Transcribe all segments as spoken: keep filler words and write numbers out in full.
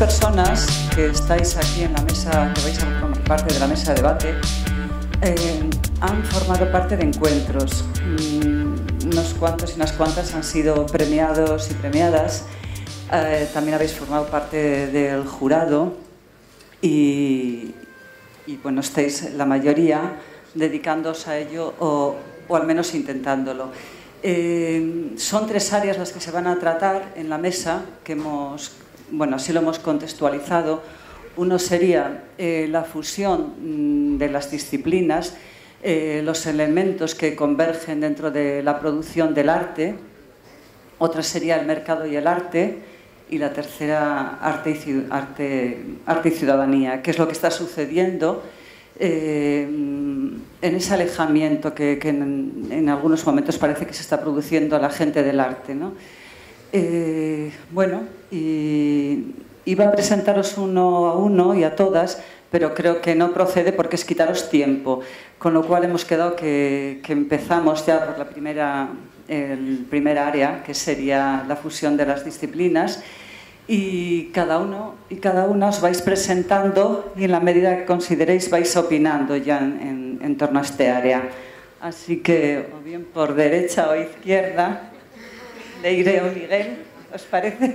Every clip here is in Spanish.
personas que estáis aquí en la mesa, que vais a formar parte de la mesa de debate, eh, han formado parte de encuentros. Mm, unos cuantos y unas cuantas han sido premiados y premiadas. Eh, también habéis formado parte del jurado y, y bueno, estáis la mayoría dedicándoos a ello o, o al menos intentándolo. Eh, son tres áreas las que se van a tratar en la mesa, que hemos, bueno, así lo hemos contextualizado. Uno sería eh, la fusión mm, de las disciplinas, eh, los elementos que convergen dentro de la producción del arte. Otra sería el mercado y el arte. Y la tercera, arte y, arte, arte y ciudadanía, que es lo que está sucediendo eh, en ese alejamiento que, que en, en algunos momentos parece que se está produciendo a la gente del arte, ¿no? Eh, bueno, y iba a presentaros uno a uno y a todas, pero creo que no procede porque es quitaros tiempo, con lo cual hemos quedado que, que empezamos ya por la primera, el primer área, que sería la fusión de las disciplinas, y cada uno y cada una os vais presentando y en la medida que consideréis vais opinando ya en, en, en torno a este área. Así que, o bien por derecha o izquierda, Leire o Miguel, ¿os parece?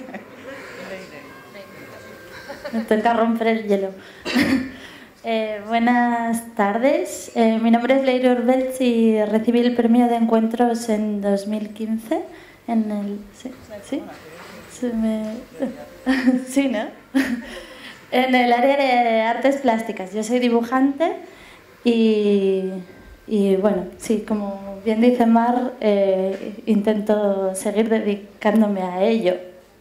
Me toca romper el hielo. eh, buenas tardes, eh, mi nombre es Leire Urbelts y recibí el premio de encuentros en dos mil quince en el... ¿Sí? ¿Sí? Se me... sí, ¿no? En el área de artes plásticas. Yo soy dibujante y, y bueno, sí, como bien dice Mar, eh, intento seguir dedicándome a ello.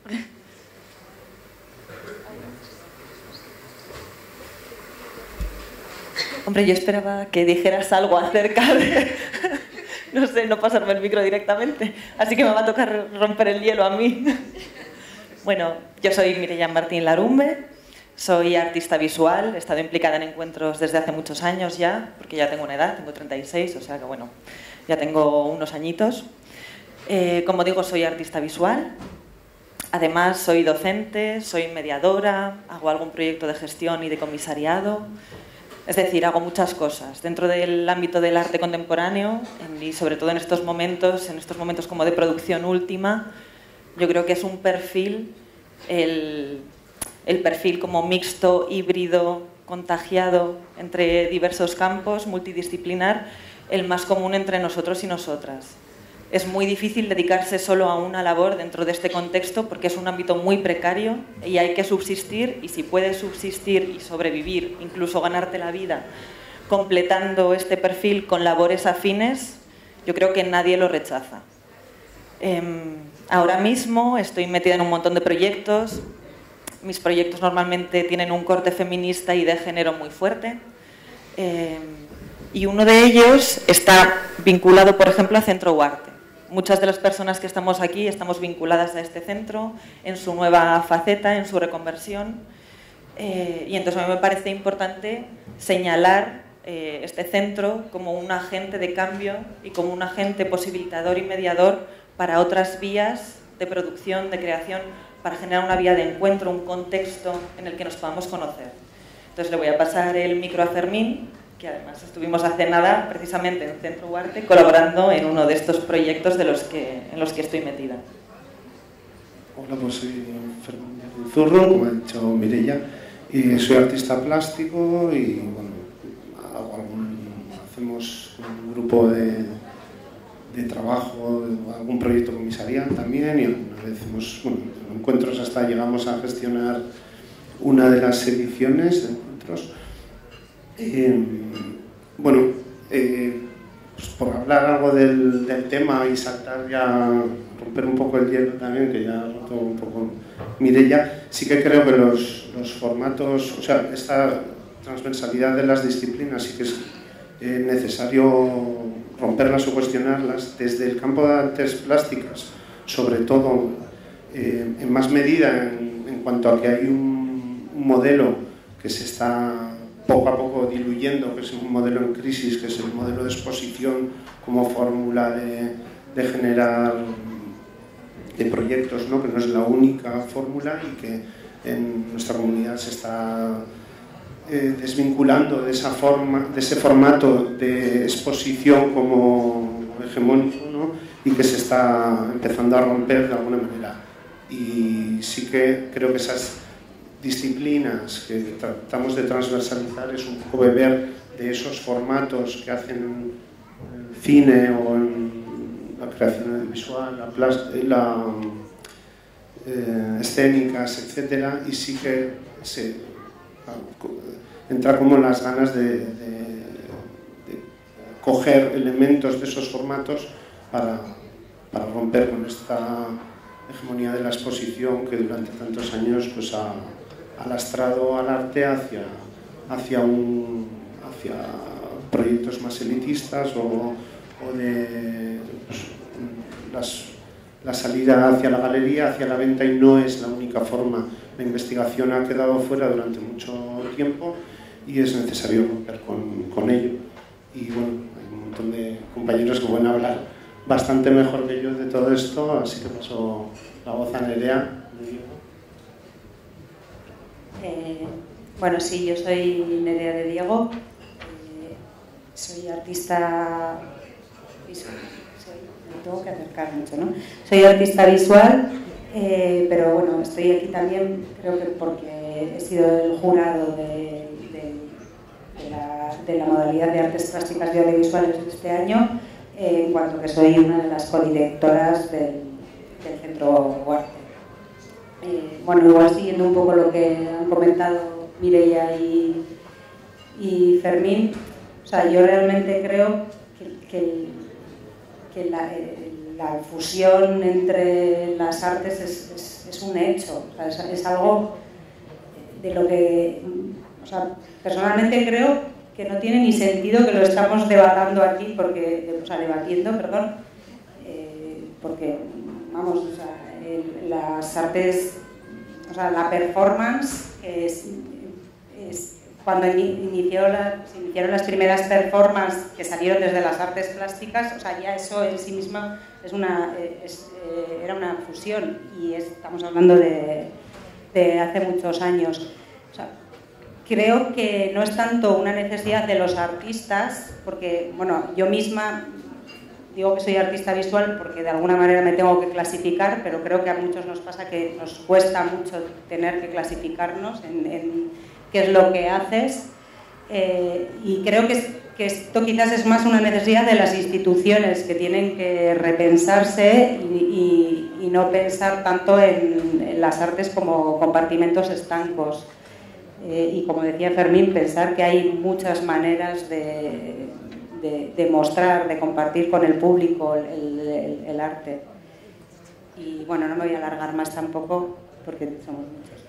Hombre, yo esperaba que dijeras algo acerca de... no sé, no pasarme el micro directamente, así que me va a tocar romper el hielo a mí. Bueno, yo soy Mireia Martín Larumbe, soy artista visual, he estado implicada en encuentros desde hace muchos años ya, porque ya tengo una edad, tengo treinta y seis, o sea que bueno, ya tengo unos añitos. Eh, como digo, soy artista visual, además soy docente, soy mediadora, hago algún proyecto de gestión y de comisariado. Es decir, hago muchas cosas dentro del ámbito del arte contemporáneo y sobre todo en estos momentos, en estos momentos como de producción última, yo creo que es un perfil, el, el perfil como mixto, híbrido, contagiado entre diversos campos, multidisciplinar, el más común entre nosotros y nosotras. Es muy difícil dedicarse solo a una labor dentro de este contexto porque es un ámbito muy precario y hay que subsistir, y si puedes subsistir y sobrevivir, incluso ganarte la vida completando este perfil con labores afines, yo creo que nadie lo rechaza. Eh, ahora mismo estoy metida en un montón de proyectos. Mis proyectos normalmente tienen un corte feminista y de género muy fuerte. Eh, y uno de ellos está vinculado, por ejemplo, a Centro Huarte. Muchas de las personas que estamos aquí estamos vinculadas a este centro en su nueva faceta, en su reconversión. Eh, y entonces a mí me parece importante señalar eh, este centro como un agente de cambio y como un agente posibilitador y mediador para otras vías de producción, de creación, para generar una vía de encuentro, un contexto en el que nos podamos conocer. Entonces le voy a pasar el micro a Fermín, que además estuvimos hace nada precisamente en Centro Huarte colaborando en uno de estos proyectos de los que, en los que estoy metida. Hola, pues soy Fermín Zurro, como ha dicho Mireia, y soy artista plástico y bueno, hago algún, hacemos un grupo de, de trabajo, algún proyecto comisarial también, y una vez hemos, bueno, en encuentros hasta llegamos a gestionar una de las ediciones de encuentros. Eh, bueno, eh, pues por hablar algo del, del tema y saltar ya, romper un poco el hielo también, que ya ha roto un poco Mireia, sí que creo que los, los formatos, o sea, esta transversalidad de las disciplinas sí que es eh, necesario romperlas o cuestionarlas desde el campo de artes plásticas, sobre todo eh, en más medida en, en cuanto a que hay un, un modelo que se está poco a poco diluyendo, que es un modelo en crisis, que es el modelo de exposición como fórmula de, de generar de proyectos, ¿no? Que no es la única fórmula y que en nuestra comunidad se está eh, desvinculando de, esa forma, de ese formato de exposición como hegemónico, ¿no? Y que se está empezando a romper de alguna manera. Y sí que creo que esas disciplinas que tratamos de transversalizar es un poco beber de esos formatos que hacen en el cine o en la creación audiovisual, la, la eh, escénicas, etcétera, y sí que se entra como las ganas de, de, de coger elementos de esos formatos para, para romper con esta hegemonía de la exposición que durante tantos años pues, ha, ha lastrado al arte hacia, hacia, un, hacia proyectos más elitistas o, o de pues, las, la salida hacia la galería, hacia la venta, y no es la única forma. La investigación ha quedado fuera durante mucho tiempo y es necesario romper con, con ello. Y bueno, hay un montón de compañeros que pueden hablar bastante mejor que yo de todo esto, así que paso la voz a Nerea. Eh, bueno, sí, yo soy Nerea de Diego, eh, soy artista visual, soy, me tengo que acercar mucho, ¿no? Soy artista visual, eh, pero bueno, estoy aquí también, creo que porque he sido el jurado de, de, de, la, de la modalidad de artes plásticas y audiovisuales de este año, eh, en cuanto que soy una de las codirectoras del, del Centro Huarte. Eh, bueno, igual siguiendo un poco lo que han comentado Mireia y, y Fermín, o sea, yo realmente creo que, que, que la, la fusión entre las artes es, es, es un hecho, o sea, es, es algo de lo que, o sea, personalmente creo que no tiene ni sentido que lo estamos debatiendo aquí, porque, o sea, debatiendo, perdón, eh, porque, vamos, o sea, el, las artes, o sea, la performance es, es cuando inició la, se iniciaron las primeras performances que salieron desde las artes plásticas, o sea, ya eso en sí misma es una, es, eh, era una fusión, y es, estamos hablando de, de hace muchos años. O sea, creo que no es tanto una necesidad de los artistas, porque, bueno, yo misma digo que soy artista visual porque de alguna manera me tengo que clasificar, pero creo que a muchos nos pasa que nos cuesta mucho tener que clasificarnos en, en qué es lo que haces, eh, y creo que, es, que esto quizás es más una necesidad de las instituciones, que tienen que repensarse y, y, y no pensar tanto en, en las artes como compartimentos estancos. Eh, y como decía Fermín, pensar que hay muchas maneras de, de, de mostrar, de compartir con el público el, el, el arte. Y bueno, no me voy a alargar más tampoco porque somos muchos.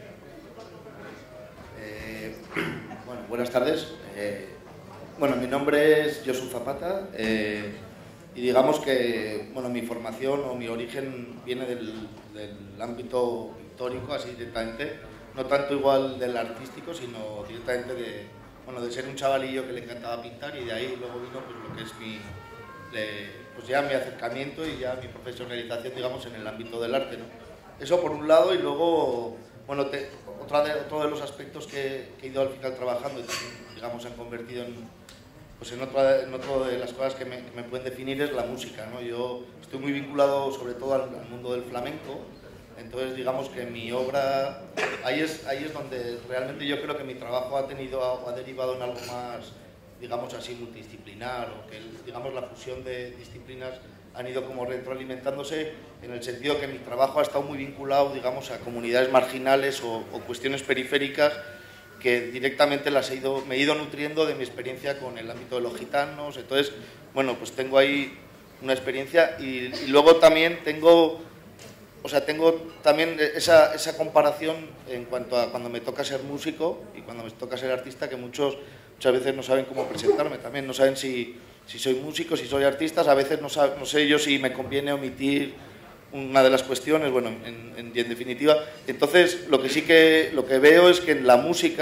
Eh, bueno, buenas tardes. Eh, bueno, mi nombre es Josu Zapata, eh, y digamos que bueno, mi formación o mi origen viene del, del ámbito pictórico, así directamente. No tanto igual del artístico, sino directamente de, bueno, de ser un chavalillo que le encantaba pintar, y de ahí luego vino pues, lo que es mi, de, pues ya mi acercamiento y ya mi profesionalización, digamos, en el ámbito del arte, ¿no? Eso por un lado, y luego, bueno, te, otra de, otro de los aspectos que, que he ido al final trabajando y también, digamos, se han convertido en, pues en, otra, en otro de las cosas que me, que me pueden definir es la música, ¿no? Yo estoy muy vinculado sobre todo al, al mundo del flamenco. Entonces, digamos que mi obra, ahí es, ahí es donde realmente yo creo que mi trabajo ha tenido, ha derivado en algo más, digamos así, multidisciplinar, o que, digamos, la fusión de disciplinas han ido como retroalimentándose, en el sentido que mi trabajo ha estado muy vinculado, digamos, a comunidades marginales o, o cuestiones periféricas que directamente las he ido, me he ido nutriendo de mi experiencia con el ámbito de los gitanos. Entonces, bueno, pues tengo ahí una experiencia, y, y luego también tengo... O sea, tengo también esa, esa comparación en cuanto a cuando me toca ser músico y cuando me toca ser artista, que muchos muchas veces no saben cómo presentarme también, no saben si, si soy músico, si soy artista, a veces no, sabe, no sé yo si me conviene omitir una de las cuestiones, bueno, en, en, en definitiva. Entonces, lo que sí que, lo que veo es que en la música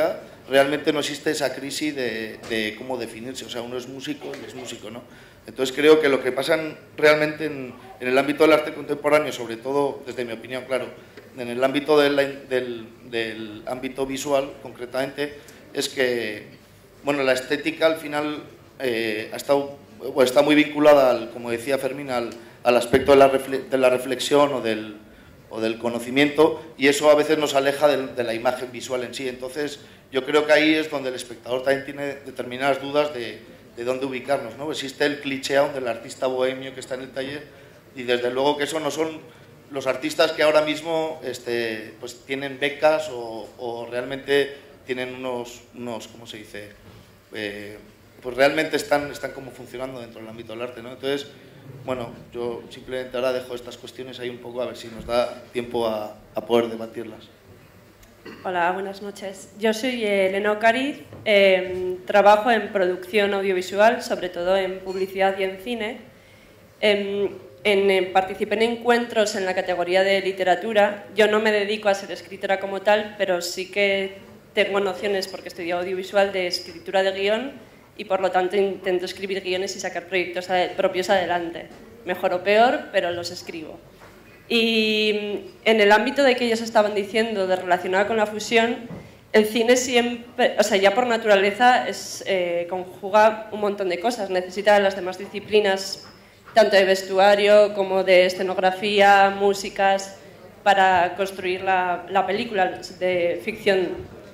realmente no existe esa crisis de, de cómo definirse, o sea, uno es músico y es músico, ¿no? Entonces creo que lo que pasa realmente en, en el ámbito del arte contemporáneo, sobre todo, desde mi opinión, claro, en el ámbito del, del, del ámbito visual, concretamente, es que, bueno, la estética al final eh, ha estado, bueno, está muy vinculada, al, como decía Fermín, al, al aspecto de la, refle de la reflexión o del, o del conocimiento, y eso a veces nos aleja de, de la imagen visual en sí. Entonces, yo creo que ahí es donde el espectador también tiene determinadas dudas de, de dónde ubicarnos, ¿no? Existe el cliché aún del artista bohemio que está en el taller, y desde luego que eso no son los artistas que ahora mismo este, pues tienen becas o, o realmente tienen unos, unos ¿cómo se dice? Eh, pues realmente están, están como funcionando dentro del ámbito del arte, ¿no? Entonces, bueno, yo simplemente ahora dejo estas cuestiones ahí un poco a ver si nos da tiempo a, a poder debatirlas. Hola, buenas noches. Yo soy Elena Ocariz, eh, trabajo en producción audiovisual, sobre todo en publicidad y en cine. Eh, en, en, participé en encuentros en la categoría de literatura. Yo no me dedico a ser escritora como tal, pero sí que tengo nociones, porque estudié audiovisual, de escritura de guión, y por lo tanto intento escribir guiones y sacar proyectos propios adelante. Mejor o peor, pero los escribo. Y en el ámbito de que ellos estaban diciendo, de relacionado con la fusión, el cine siempre, o sea, ya por naturaleza, es, eh, conjuga un montón de cosas. Necesita las demás disciplinas, tanto de vestuario como de escenografía, músicas, para construir la, la película de ficción.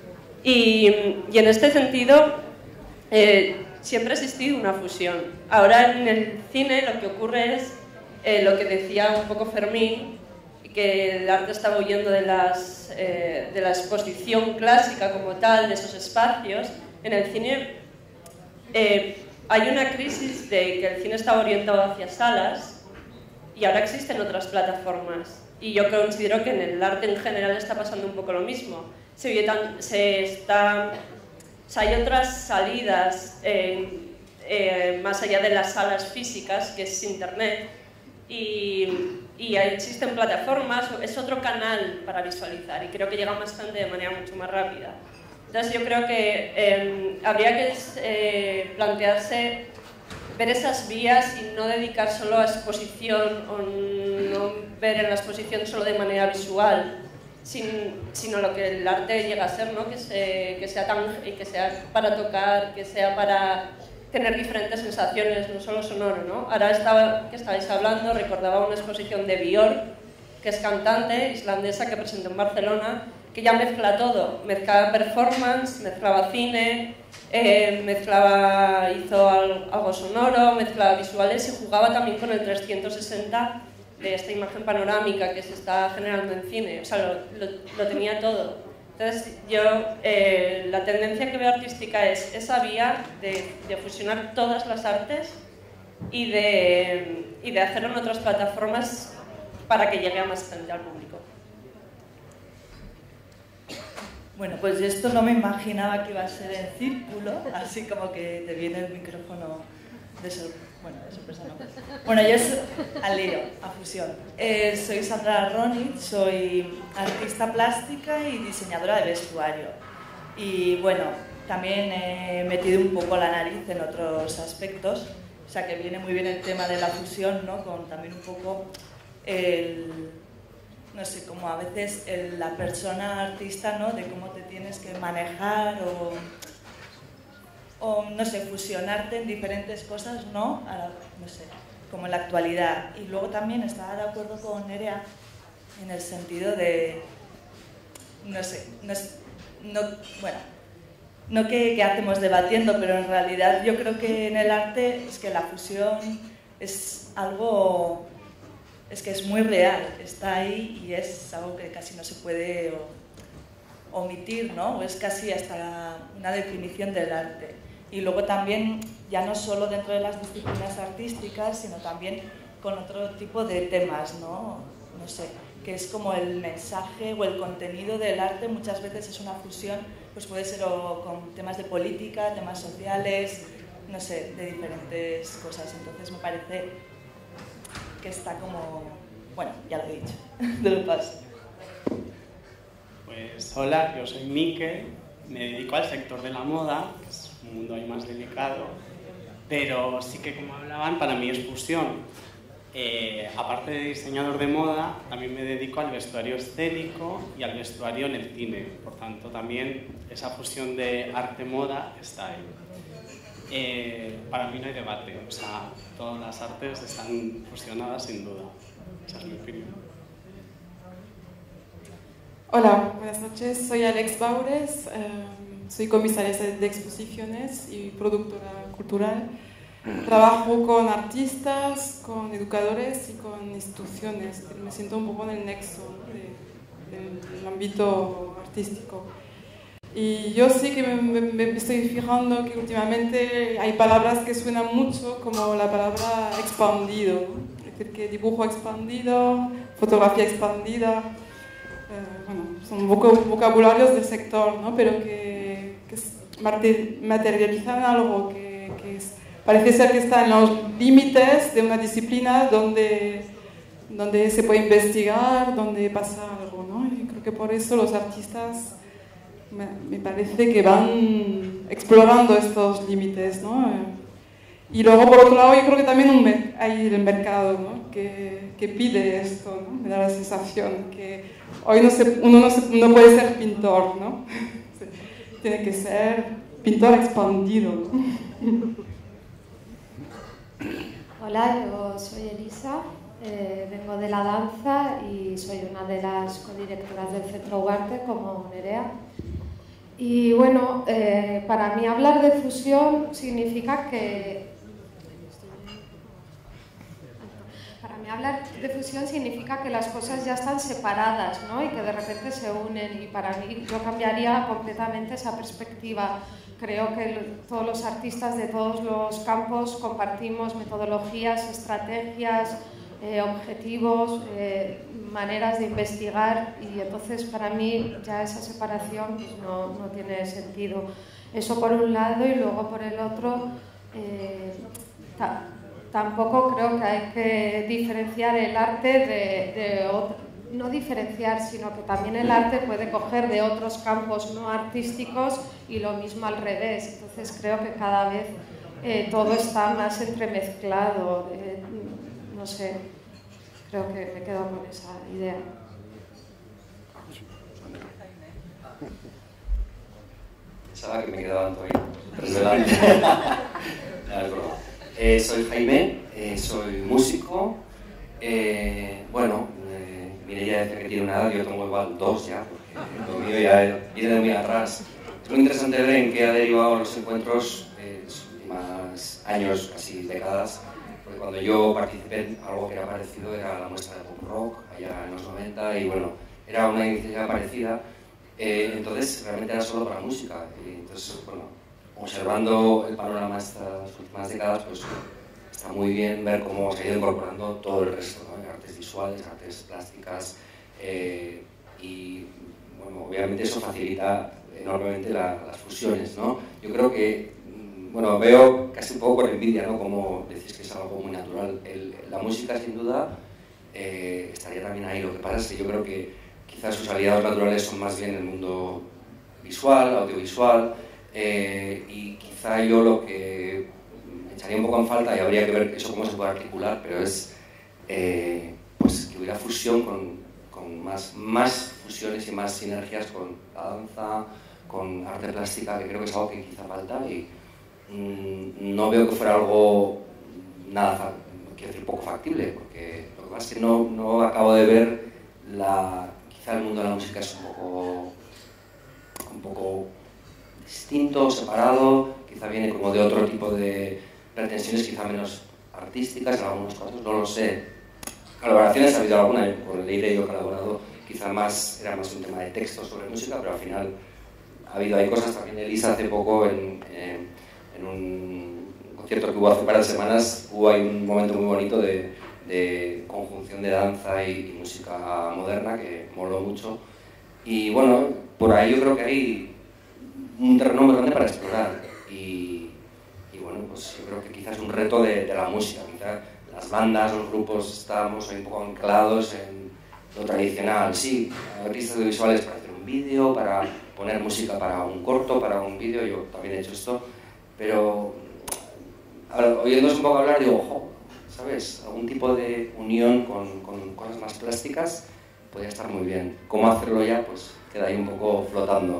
Y, y en este sentido, eh, siempre ha existido una fusión. Ahora en el cine lo que ocurre es Eh, lo que decía un poco Fermín, que el arte estaba huyendo de, las, eh, de la exposición clásica como tal, de esos espacios. En el cine eh, hay una crisis de que el cine estaba orientado hacia salas y ahora existen otras plataformas. Y yo considero que en el arte en general está pasando un poco lo mismo. Se, oye tan, se está, o sea, hay otras salidas eh, eh, más allá de las salas físicas, que es Internet. Y, y existen plataformas, es otro canal para visualizar y creo que llega más gente de manera mucho más rápida. Entonces yo creo que eh, habría que eh, plantearse ver esas vías y no dedicar solo a exposición o no ver en la exposición solo de manera visual, sin, sino lo que el arte llega a ser, ¿no? que, se, que, sea tan, que sea para tocar, que sea para tener diferentes sensaciones, no solo sonoro, ¿no? Ahora estaba, que estabais hablando, recordaba una exposición de Björk, que es cantante islandesa que presentó en Barcelona, que ya mezcla todo, mezclaba performance, mezclaba cine, eh, mezclaba, hizo algo sonoro, mezclaba visuales y jugaba también con el trescientos sesenta de esta imagen panorámica que se está generando en cine, o sea, lo, lo, lo tenía todo. Entonces, yo, eh, la tendencia que veo artística es esa vía de, de fusionar todas las artes y de, y de hacerlo en otras plataformas para que llegue a más gente al público. Bueno, pues esto no me imaginaba que iba a ser en círculo, así como que te viene el micrófono de sorpresa. Bueno, de sorpresa no. Bueno, yo soy al lío, a fusión. Eh, soy Sandra Ronit, soy artista plástica y diseñadora de vestuario. Y bueno, también he metido un poco la nariz en otros aspectos, o sea que viene muy bien el tema de la fusión, ¿no? Con también un poco el, no sé, como a veces el, la persona artista, ¿no? De cómo te tienes que manejar o... o, no sé, fusionarte en diferentes cosas, ¿no? La, no sé, como en la actualidad. Y luego también estaba de acuerdo con Nerea en el sentido de, no sé, no, no, bueno, no que, que hacemos debatiendo, pero en realidad yo creo que en el arte es que la fusión es algo, es que es muy real, está ahí y es algo que casi no se puede omitir, ¿no? Es casi hasta una definición del arte. Y luego también, ya no solo dentro de las disciplinas artísticas, sino también con otro tipo de temas, ¿no? No sé, que es como el mensaje o el contenido del arte, muchas veces es una fusión, pues puede ser o con temas de política, temas sociales, no sé, de diferentes cosas. Entonces me parece que está como... Bueno, ya lo he dicho, te lo paso. Pues hola, yo soy Mikel, me dedico al sector de la moda, que es un mundo ahí más delicado, pero sí que, como hablaban, para mí es fusión. Eh, aparte de diseñador de moda, también me dedico al vestuario escénico y al vestuario en el cine. Por tanto, también esa fusión de arte-moda está ahí. Eh, para mí no hay debate, o sea, todas las artes están fusionadas sin duda. Esa es mi opinión. Hola, buenas noches. Soy Alex Baures, eh, soy comisaria de exposiciones y productora cultural. Trabajo con artistas, con educadores y con instituciones. Me siento un poco en el nexo de, del ámbito artístico. Y yo sí que me, me, me estoy fijando que últimamente hay palabras que suenan mucho, como la palabra expandido, ¿no? Es decir, que dibujo expandido, fotografía expandida, eh, bueno, son vocabularios del sector, ¿no? Pero que, que materializan algo que, que es, parece ser que está en los límites de una disciplina donde, donde se puede investigar, donde pasa algo, ¿no? Y creo que por eso los artistas me, me parece que van explorando estos límites, ¿no? Y luego, por otro lado, yo creo que también un, hay el mercado, ¿no? que, que pide esto, ¿no? Me da la sensación que hoy no se, uno no, se, no puede ser pintor, ¿no? Tiene que ser pintor expandido, ¿no? Hola, yo soy Elisa, eh, vengo de la danza y soy una de las codirectoras del Centro Ugarte como Nerea. Y bueno, eh, para mí hablar de fusión significa que... Para mí hablar de fusión significa que las cosas ya están separadas, ¿no? Y que de repente se unen, y para mí yo cambiaría completamente esa perspectiva. Creo que todos los artistas de todos los campos compartimos metodologías, estrategias, eh, objetivos, eh, maneras de investigar, y entonces para mí ya esa separación pues, no, no tiene sentido. Eso por un lado, y luego por el otro, eh, ta tampoco creo que hay que diferenciar el arte de, de otro. No diferenciar, sino que también el arte puede coger de otros campos no artísticos y lo mismo al revés. Entonces creo que cada vez eh, todo está más entremezclado. Eh, no sé, creo que me quedo con esa idea. Pensaba que me quedaba Antonio. eh, soy Jaime, eh, soy músico. Eh, bueno, Mireia decía que tiene una edad, yo tengo igual dos ya, porque lo mío ya viene de muy atrás. Es muy interesante ver en qué ha derivado los encuentros de los últimos años, casi décadas, porque cuando yo participé en algo que era parecido era la muestra de pop rock, allá en los noventa, y bueno, era una iniciativa parecida, eh, entonces realmente era solo para música. Y entonces, bueno, observando el panorama de estas últimas décadas, pues está muy bien ver cómo se ha ido incorporando todo el resto, ¿no? Artes visuales, artes plásticas, eh, y bueno, obviamente eso facilita enormemente la, las fusiones, ¿no? Yo creo que, bueno, veo casi un poco por envidia, ¿no? Como decís que es algo muy natural. El, la música, sin duda, eh, estaría también ahí. Lo que pasa es que yo creo que quizás sus aliados naturales son más bien el mundo visual, audiovisual, eh, y quizá yo lo que echaría un poco en falta, y habría que ver eso cómo se puede articular, pero es eh, pues que hubiera fusión con, con más, más fusiones y más sinergias con la danza, con arte plástica, que creo que es algo que quizá falta, y mmm, no veo que fuera algo nada, quiero decir, poco factible, porque lo que pasa es que no, no acabo de ver la, quizá el mundo de la música es un poco, un poco distinto, separado, quizá viene como de otro tipo de pretensiones, quizá menos artísticas en algunos casos, no lo sé. Colaboraciones ha habido alguna, con el Leire yo he colaborado, quizá más, era más un tema de texto sobre música, pero al final ha habido, hay cosas. También Elisa hace poco en, en, en un concierto que hubo hace varias semanas, hubo ahí un momento muy bonito de, de conjunción de danza y, y música moderna que moló mucho. Y bueno, por ahí yo creo que hay un terreno muy grande para explorar, y, y bueno, pues yo creo que quizás es un reto de, de la música. Quizás las bandas, los grupos, estamos un poco anclados en lo tradicional. Sí, artistas audiovisuales para hacer un vídeo, para poner música para un corto, para un vídeo. Yo también he hecho esto, pero ahora, oyéndose un poco hablar, digo, ojo, ¿sabes? Algún tipo de unión con, con cosas más plásticas podría estar muy bien. ¿Cómo hacerlo ya? Pues queda ahí un poco flotando.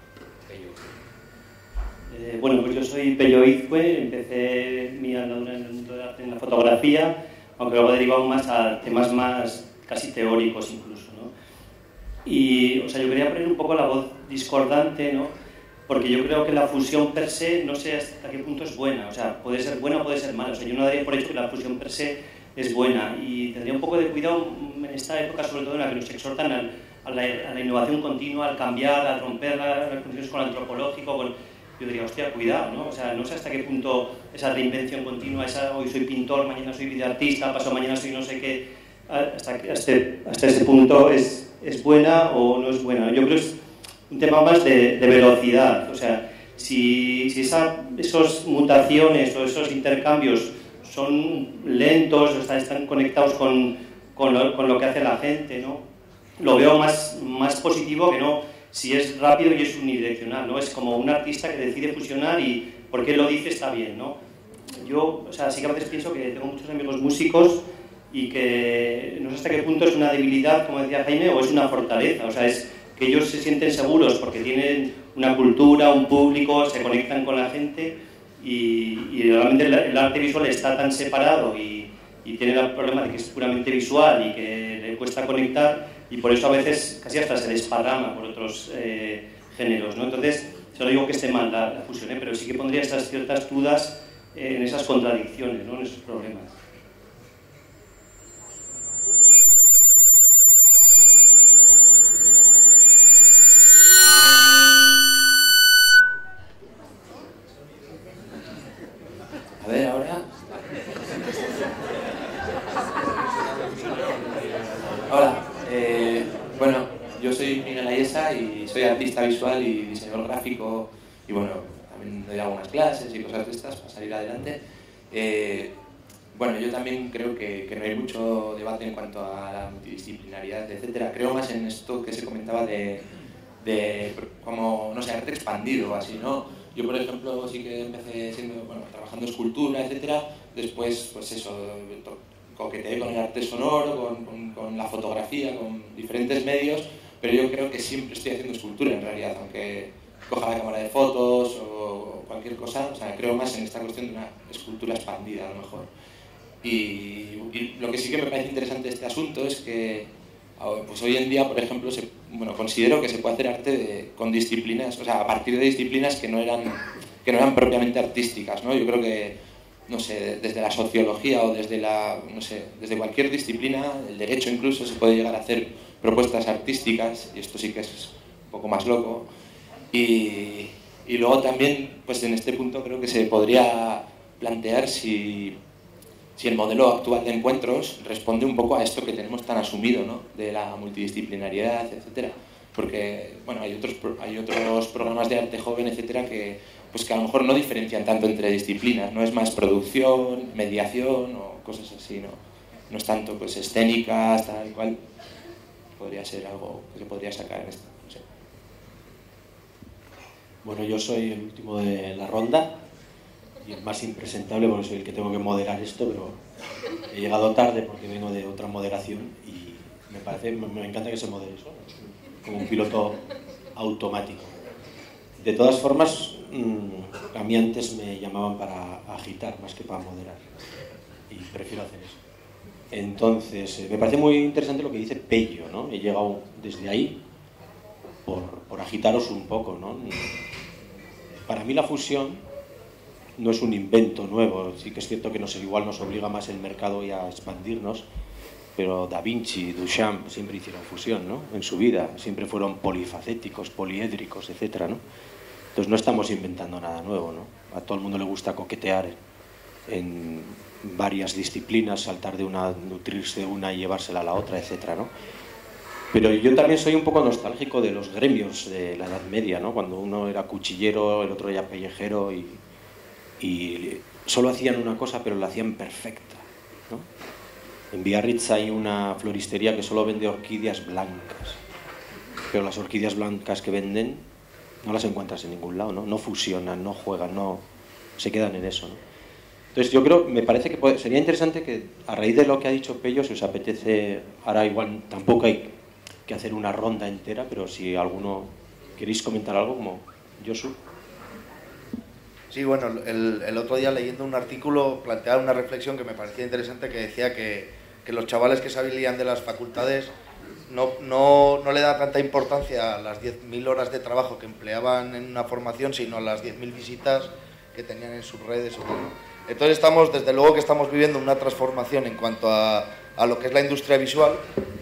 Eh, bueno, pues yo soy Pello Izcue, empecé mi andadura en el mundo de arte en la fotografía, aunque luego he derivado más a temas más casi teóricos incluso, ¿no? Y, o sea, yo quería poner un poco la voz discordante, ¿no? Porque yo creo que la fusión per se, no sé hasta qué punto es buena, o sea, puede ser buena o puede ser mala, o sea, yo no daría por hecho que la fusión per se es buena, y tendría un poco de cuidado en esta época, sobre todo en la que nos exhortan a, a, la, a la innovación continua, al cambiar, a romper las condiciones con lo antropológico, con... Yo diría, hostia, cuidado, ¿no? O sea, no sé hasta qué punto esa reinvención continua, esa hoy soy pintor, mañana soy videoartista, pasado mañana soy no sé qué, hasta, hasta, hasta ese punto es, es buena o no es buena. Yo creo que es un tema más de, de velocidad, o sea, si, si esa, esas mutaciones o esos intercambios son lentos o están, están conectados con, con, lo, con lo que hace la gente, ¿no? Lo veo más, más positivo que no si es rápido y es unidireccional, ¿no? Es como un artista que decide fusionar y porque lo dice está bien, ¿no? Yo, o sea, sí que a veces pienso que tengo muchos amigos músicos y que no sé hasta qué punto es una debilidad, como decía Jaime, o es una fortaleza, o sea, es que ellos se sienten seguros porque tienen una cultura, un público, se conectan con la gente y, y realmente el, el arte visual está tan separado y, y tiene el problema de que es puramente visual y que le cuesta conectar, y por eso a veces casi hasta se desparrama por otros eh, géneros, ¿no? Entonces, yo no digo que esté mal la, la fusión, ¿eh? Pero sí que pondría estas ciertas dudas eh, en esas contradicciones, ¿no? En esos problemas. A ver, ahora... Hola. Eh, bueno, yo soy Miguel Ayesa y soy artista visual y diseñador gráfico y bueno, también doy algunas clases y cosas de estas para salir adelante. Eh, bueno, yo también creo que, que no hay mucho debate en cuanto a la multidisciplinaridad, etcétera. Creo más en esto que se comentaba de, de como, no sé, arte expandido, así, ¿no? Yo, por ejemplo, sí que empecé siendo, bueno, trabajando escultura, etcétera. Después, pues eso, coqueteé con el arte sonoro, con, con, con la fotografía, con diferentes medios, pero yo creo que siempre estoy haciendo escultura en realidad, aunque coja la cámara de fotos o cualquier cosa, o sea, creo más en esta cuestión de una escultura expandida a lo mejor. Y, y lo que sí que me parece interesante de este asunto es que pues hoy en día, por ejemplo, se, bueno, considero que se puede hacer arte de, con disciplinas, o sea, a partir de disciplinas que no eran, que no eran propiamente artísticas, ¿no? Yo creo que no sé, desde la sociología o desde la, no sé, desde cualquier disciplina, el derecho incluso, se puede llegar a hacer propuestas artísticas, y esto sí que es un poco más loco. Y, y luego también, pues en este punto creo que se podría plantear si, si el modelo actual de encuentros responde un poco a esto que tenemos tan asumido, ¿no? De la multidisciplinariedad, etcétera. Porque, bueno, hay otros, hay otros programas de arte joven, etcétera, que pues que a lo mejor no diferencian tanto entre disciplinas, no es más producción, mediación o cosas así, ¿no? No es tanto pues escénicas, tal y cual. Podría ser algo que se podría sacar en esto, no sé. Bueno, yo soy el último de la ronda y el más impresentable porque soy el que tengo que moderar esto, pero he llegado tarde porque vengo de otra moderación y me parece, me encanta que se modere eso, como un piloto automático. De todas formas, a mí antes me llamaban para agitar más que para moderar y prefiero hacer eso. Entonces, me parece muy interesante lo que dice Pello, ¿no? He llegado desde ahí por, por agitaros un poco, ¿no? Para mí la fusión no es un invento nuevo, sí que es cierto que nos, igual nos obliga más el mercado y a expandirnos, pero Da Vinci, Duchamp siempre hicieron fusión, ¿no? En su vida, siempre fueron polifacéticos, poliédricos, etcétera, ¿no? Entonces no estamos inventando nada nuevo, ¿no? A todo el mundo le gusta coquetear en varias disciplinas, saltar de una, nutrirse de una y llevársela a la otra, etcétera, ¿no? Pero yo también soy un poco nostálgico de los gremios de la Edad Media, ¿no? Cuando uno era cuchillero, el otro era pellejero y, y solo hacían una cosa, pero la hacían perfecta, ¿no? En Biarritz hay una floristería que solo vende orquídeas blancas. pero las orquídeas blancas que venden no las encuentras en ningún lado, ¿no? No fusionan, no juegan, no se quedan en eso, ¿no? Entonces yo creo, me parece que puede, sería interesante que a raíz de lo que ha dicho Pello, si os apetece, ahora igual tampoco hay que hacer una ronda entera, pero si alguno queréis comentar algo, como Josu. Sí, bueno, el, el otro día leyendo un artículo planteaba una reflexión que me parecía interesante, que decía que, que los chavales que salían de las facultades no, no, no le da tanta importancia a las diez mil horas de trabajo que empleaban en una formación, sino a las diez mil visitas que tenían en sus redes. O bueno. Entonces estamos, desde luego que estamos viviendo una transformación en cuanto a, a lo que es la industria visual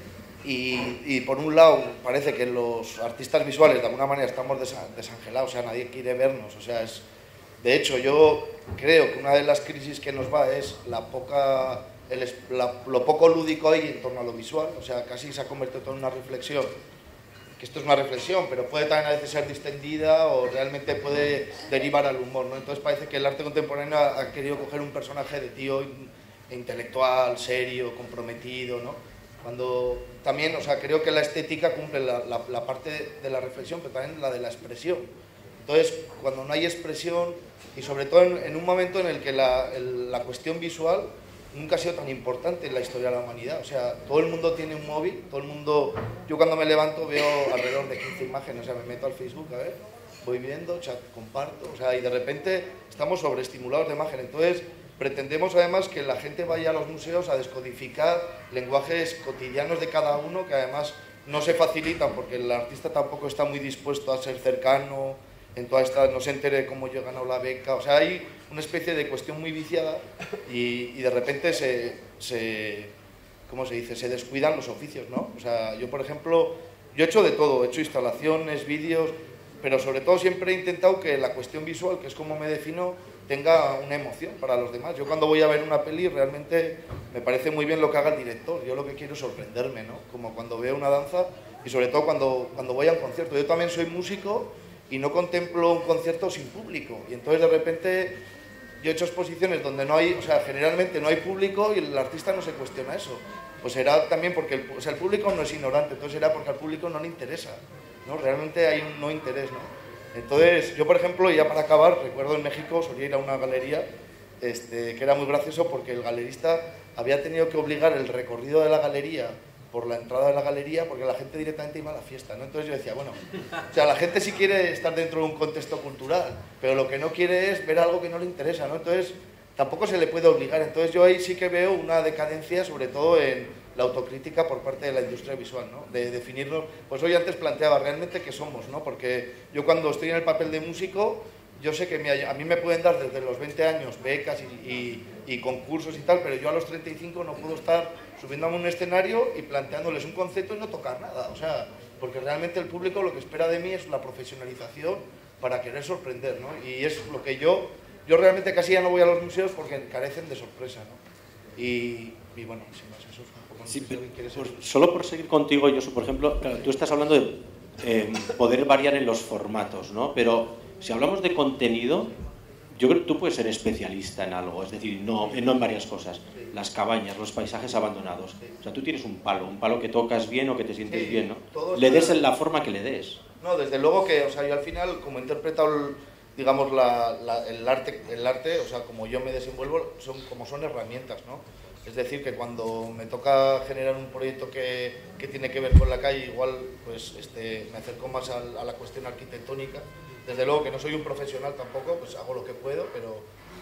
y, y por un lado parece que los artistas visuales de alguna manera estamos desangelados, o sea, nadie quiere vernos, o sea, es... De hecho, yo creo que una de las crisis que nos va es la poca, el, la, lo poco lúdico hay en torno a lo visual, o sea, casi se ha convertido todo en una reflexión, que esto es una reflexión, pero puede también a veces ser distendida o realmente puede derivar al humor, ¿no? Entonces parece que el arte contemporáneo ha, ha querido coger un personaje de tío intelectual, serio, comprometido, ¿no? Cuando también, o sea, creo que la estética cumple la, la, la parte de la reflexión, pero también la de la expresión. Entonces, cuando no hay expresión, y sobre todo en, en un momento en el que la, el, la cuestión visual nunca ha sido tan importante en la historia de la humanidad, o sea, todo el mundo tiene un móvil, todo el mundo... Yo cuando me levanto veo alrededor de quince imágenes, o sea, me meto al Facebook, a ver, voy viendo, chat, comparto, o sea, y de repente estamos sobreestimulados de imagen, entonces pretendemos además que la gente vaya a los museos a descodificar lenguajes cotidianos de cada uno, que además no se facilitan porque el artista tampoco está muy dispuesto a ser cercano, en toda esta, no se entere cómo yo he ganado la beca, o sea, hay una especie de cuestión muy viciada y, y de repente se, se, ¿cómo se dice?, se descuidan los oficios, ¿no? O sea, yo por ejemplo, yo he hecho de todo, he hecho instalaciones, vídeos, pero sobre todo siempre he intentado que la cuestión visual, que es como me defino, tenga una emoción para los demás. Yo cuando voy a ver una peli realmente me parece muy bien lo que haga el director, yo lo que quiero es sorprenderme, ¿no? Como cuando veo una danza y sobre todo cuando, cuando voy a un concierto. Yo también soy músico y no contemplo un concierto sin público, y entonces de repente yo he hecho exposiciones donde no hay, o sea, generalmente no hay público y el artista no se cuestiona eso, pues será también porque el, o sea, el público no es ignorante, entonces será porque al público no le interesa, ¿no? Realmente hay un no interés, ¿no? Entonces yo por ejemplo, ya para acabar, recuerdo en México solía ir a una galería este, que era muy gracioso porque el galerista había tenido que obligar el recorrido de la galería por la entrada de la galería, porque la gente directamente iba a la fiesta, ¿no? Entonces yo decía, bueno, o sea, la gente sí quiere estar dentro de un contexto cultural, pero lo que no quiere es ver algo que no le interesa, ¿no? Entonces tampoco se le puede obligar. Entonces yo ahí sí que veo una decadencia, sobre todo en la autocrítica por parte de la industria visual, ¿no? De definirnos, pues hoy antes planteaba realmente qué somos, ¿no? Porque yo cuando estoy en el papel de músico, yo sé que me, a mí me pueden dar desde los veinte años becas y, y, y concursos y tal, pero yo a los treinta y cinco no puedo estar subiéndome a un escenario y planteándoles un concepto y no tocar nada, o sea, porque realmente el público lo que espera de mí es la profesionalización para querer sorprender, ¿no? Y es lo que yo, yo realmente casi ya no voy a los museos porque carecen de sorpresa, ¿no? Y, y bueno, sin más, eso es un poco... Sí, pero, por, solo por seguir contigo, Josu, por ejemplo, claro, tú estás hablando de eh, poder variar en los formatos, ¿no? Pero si hablamos de contenido, yo creo que tú puedes ser especialista en algo, es decir, no, no en varias cosas. Las cabañas, los paisajes abandonados. O sea, tú tienes un palo, un palo que tocas bien o que te sientes sí, bien, ¿no? Le des en la forma que le des. No, desde luego que, o sea, yo al final, como he interpretado, el, digamos, la, la, el, arte, el arte, o sea, como yo me desenvuelvo, son como son herramientas, ¿no? Es decir, que cuando me toca generar un proyecto que, que tiene que ver con la calle, igual, pues, este, me acerco más a, a la cuestión arquitectónica. Desde luego que no soy un profesional tampoco, pues hago lo que puedo, pero...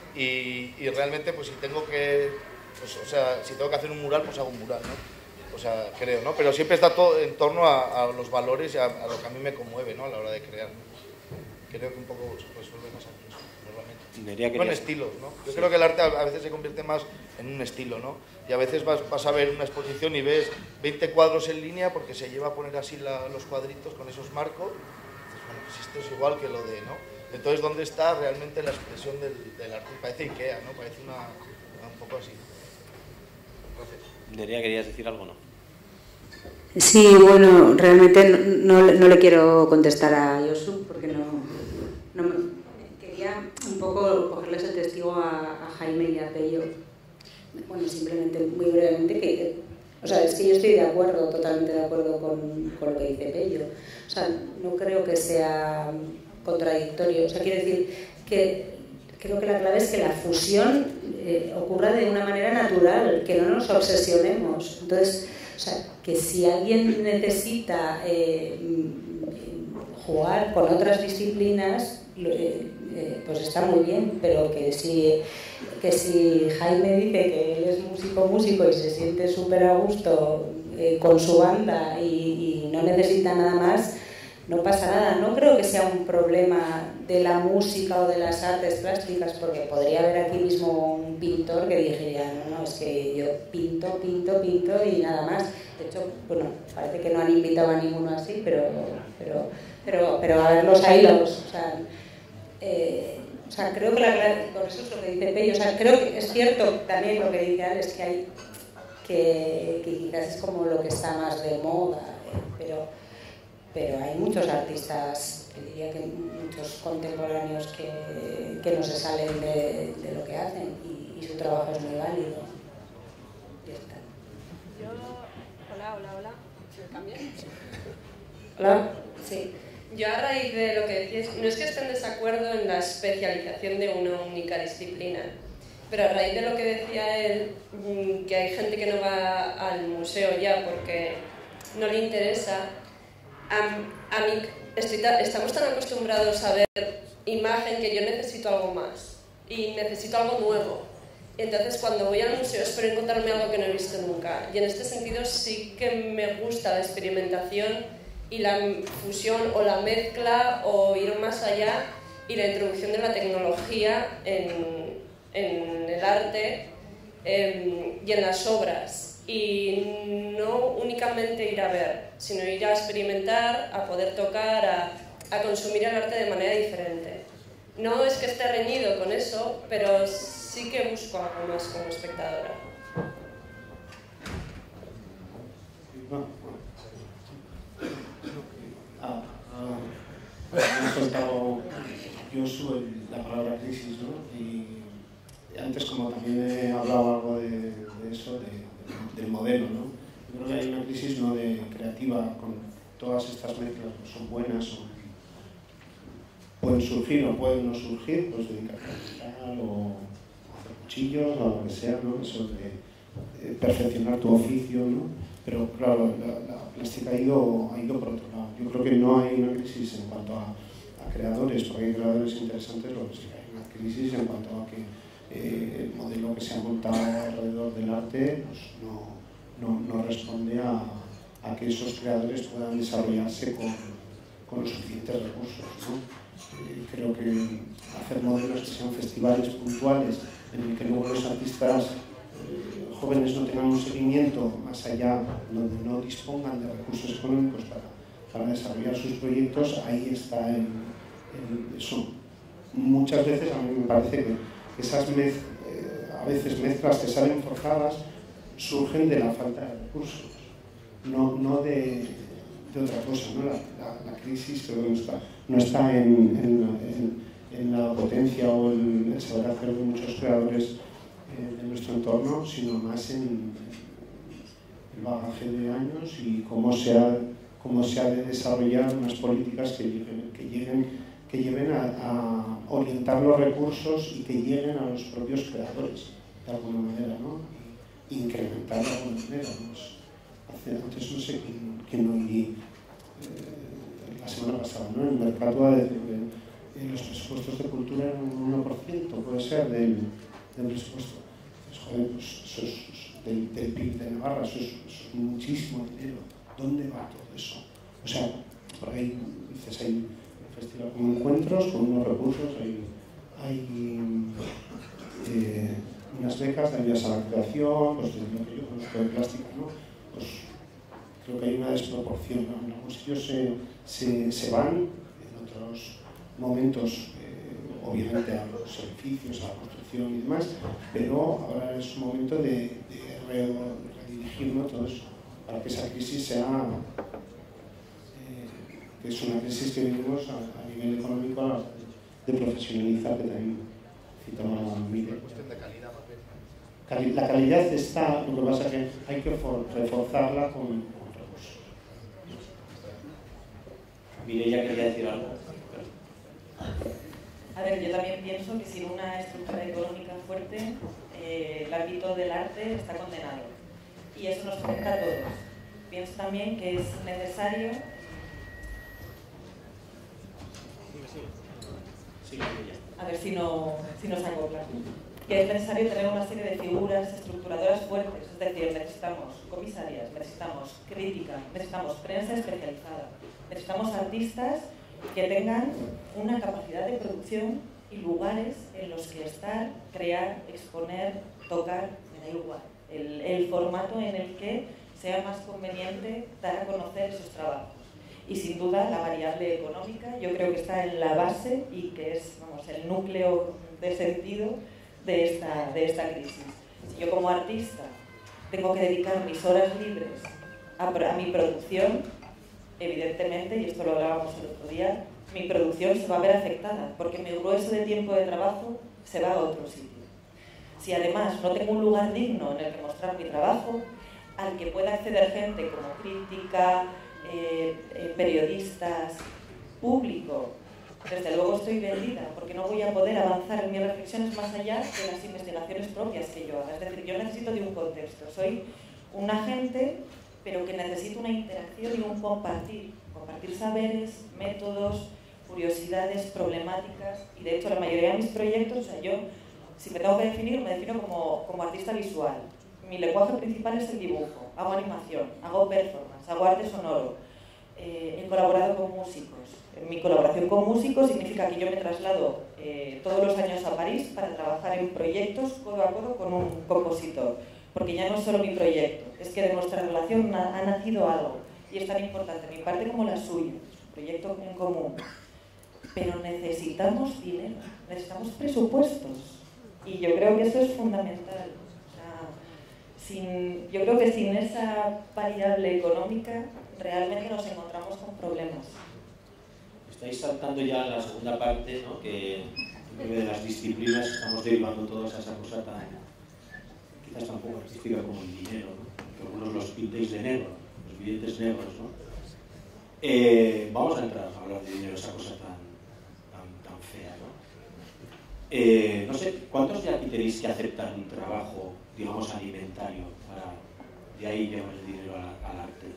Y, y realmente, pues si tengo que... Pues, o sea, si tengo que hacer un mural, pues hago un mural, ¿no? O sea, creo, ¿no? Pero siempre está todo en torno a, a los valores y a, a lo que a mí me conmueve, ¿no? A la hora de crear, ¿no? Creo que un poco resuelve más aquí eso, normalmente. Bueno, estilos, ¿no? Yo sí. creo que el arte a veces se convierte más en un estilo, ¿no? Y a veces vas, vas a ver una exposición y ves veinte cuadros en línea porque se lleva a poner así la, los cuadritos con esos marcos. Bueno, pues esto es igual que lo de, ¿no? Entonces, ¿dónde está realmente la expresión del, del arte? Parece Ikea, ¿no? Parece una, un poco así. Nerea, ¿querías decir algo o no? Sí, bueno, realmente no, no, no le quiero contestar a Josu porque no, no me, quería un poco cogerles el testigo a, a Jaime y a Pello. Bueno, simplemente, muy brevemente, que O sea, es que yo estoy de acuerdo, totalmente de acuerdo con, con lo que dice Pello. O sea, no creo que sea contradictorio. O sea, quiero decir que creo que la clave es que la fusión eh, ocurra de una manera natural, que no nos obsesionemos. Entonces, o sea, que si alguien necesita eh, jugar con otras disciplinas, eh, eh, pues está muy bien, pero que si, que si Jaime dice que él es músico músico y se siente súper a gusto eh, con su banda y, y no necesita nada más, no pasa nada. No creo que sea un problema de la música o de las artes plásticas, porque podría haber aquí mismo un pintor que dijera, no, no, es que yo pinto, pinto, pinto y nada más. De hecho, bueno, parece que no han invitado a ninguno así, pero, pero, pero, pero a ver los hilos. O sea, eh, o sea, creo que la, por eso es lo que dice Pello. O sea, creo que es cierto también lo que dice Alex, que hay que, que quizás es como lo que está más de moda, eh, pero, pero hay muchos artistas, diría que muchos contemporáneos que, que no se salen de, de lo que hacen y, y su trabajo es muy válido. Ya está. Yo, hola, hola, hola. ¿Me cambias? Hola, sí. Yo a raíz de lo que decías, no es que esté en desacuerdo en la especialización de una única disciplina, pero a raíz de lo que decía él, que hay gente que no va al museo ya porque no le interesa, a, a mí estoy, estamos tan acostumbrados a ver imagen que yo necesito algo más y necesito algo nuevo. Entonces cuando voy al museo espero encontrarme algo que no he visto nunca. Y en este sentido sí que me gusta la experimentación y la fusión o la mezcla o ir más allá y la introducción de la tecnología en, en el arte eh, y en las obras. Y no únicamente ir a ver, sino ir a experimentar, a poder tocar, a, a consumir el arte de manera diferente. No es que esté reñido con eso, pero sí que busco algo más como espectadora. Ah, ah, me ha soltado Josu la palabra crisis, ¿no? Y antes, como también he hablado algo de, de eso, de, de, del modelo, ¿no? Yo creo que hay una crisis no de creativa, con todas estas mezclas, pues son buenas, son, pueden surgir o pueden no surgir, pues dedicarte a pintar o hacer cuchillos o lo que sea, ¿no? Eso de, de perfeccionar tu oficio, ¿no? Pero claro, la, la plástica ha ido, ha ido por otro lado. Yo creo que no hay una crisis en cuanto a, a creadores, porque hay creadores interesantes, lo que sí que hay una crisis en cuanto a que eh, el modelo que se ha montado alrededor del arte pues no, no, no responde a, a que esos creadores puedan desarrollarse con, con los suficientes recursos, ¿no? Eh, creo que hacer modelos que sean festivales puntuales en el que luego los artistas jóvenes no tengan un seguimiento más allá, donde no dispongan de recursos económicos para, para desarrollar sus proyectos, ahí está el, el, eso. Muchas veces a mí me parece que esas mez, eh, a veces mezclas que salen forzadas surgen de la falta de recursos, no, no de, de otra cosa, ¿no? La, la, la crisis creo que no está, no está en, en, en, en la potencia o en el saber hacer de muchos creadores de nuestro entorno, sino más en el bagaje de años y cómo se ha, cómo se ha de desarrollar unas políticas que lleguen, que lleguen, que lleven a, a orientar los recursos y que lleguen a los propios creadores, de alguna manera, ¿no? Y incrementar de alguna manera, ¿no? Hace, antes no sé quién, quién oí eh, la semana pasada, ¿no? El mercado de, de, de los presupuestos de cultura eran un uno por ciento, puede ser, del, del presupuesto. Joder, pues eso es del, del P I B de Navarra, eso es, eso es muchísimo dinero. ¿Dónde va todo eso? O sea, por ahí dices, hay un festival con encuentros, con unos recursos, hay, hay eh, unas becas de ayudas a la creación, pues de lo que yo conozco de plástica, ¿no? Pues creo que hay una desproporción, ¿no? En algunos sitios se, se, se van, en otros momentos obviamente a los edificios, a la construcción y demás, pero ahora es un momento de, de redirigir, ¿no? Todo eso, para que esa crisis sea, eh, que es una crisis que vivimos a, a nivel económico, a, de profesionalizar, que también citaba Miguel. Cuestión de calidad, más bien. La calidad está, lo que pasa es que hay que reforzarla con, con recursos. Mireia quería decir algo. A ver, yo también pienso que sin una estructura económica fuerte, eh, el ámbito del arte está condenado. Y eso nos afecta a todos. Pienso también que es necesario... A ver si no, si no se acopla. Que es necesario tener una serie de figuras estructuradoras fuertes, es decir, necesitamos comisarias, necesitamos crítica, necesitamos prensa especializada, necesitamos artistas que tengan una capacidad de producción y lugares en los que estar, crear, exponer, tocar, me da igual. El, el formato en el que sea más conveniente dar a conocer esos trabajos. Y sin duda la variable económica yo creo que está en la base y que es, vamos, el núcleo de sentido de esta, de esta crisis. Si yo como artista tengo que dedicar mis horas libres a, a mi producción, evidentemente, y esto lo hablábamos el otro día, mi producción se va a ver afectada porque mi grueso de tiempo de trabajo se va a otro sitio. Si además no tengo un lugar digno en el que mostrar mi trabajo, al que pueda acceder gente como crítica, eh, eh, periodistas, público, desde luego estoy vendida porque no voy a poder avanzar en mis reflexiones más allá de las investigaciones propias que yo haga. Es decir, yo necesito de un contexto, soy un agente, pero que necesito una interacción y un compartir, compartir saberes, métodos, curiosidades, problemáticas, y de hecho la mayoría de mis proyectos, o sea, yo, si me tengo que definir, me defino como, como artista visual. Mi lenguaje principal es el dibujo, hago animación, hago performance, hago arte sonoro, eh, he colaborado con músicos. Mi colaboración con músicos significa que yo me traslado eh, todos los años a París para trabajar en proyectos codo a codo con un compositor, porque ya no es solo mi proyecto, es que de nuestra relación ha, ha nacido algo, y es tan importante mi parte como la suya, un proyecto en común. Pero necesitamos dinero, necesitamos presupuestos, y yo creo que eso es fundamental. O sea, sin, yo creo que sin esa variable económica realmente nos encontramos con problemas. Estáis saltando ya a la segunda parte, ¿no? Que en vez de las disciplinas estamos derivando todos a esa cosa tan, quizás tan poco artística como el dinero, ¿no? Que algunos los pintéis de negro, los billetes negros, ¿no? Eh, vamos a entrar a hablar de dinero, esa cosa tan, tan, tan fea, ¿no? Eh, no sé, ¿cuántos de aquí tenéis que aceptar un trabajo, digamos, alimentario para de ahí llevar el dinero al, al arte?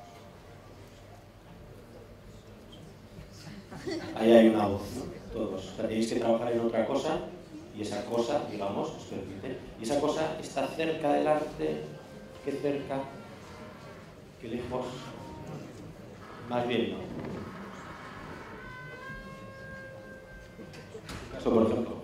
Ahí hay una voz, ¿no? Todos. O sea, tenéis que trabajar en otra cosa y esa cosa, digamos, os permite. Y esa cosa está cerca del arte, ¿qué cerca? ¿Qué lejos? Más bien, ¿no? Caso, por ejemplo.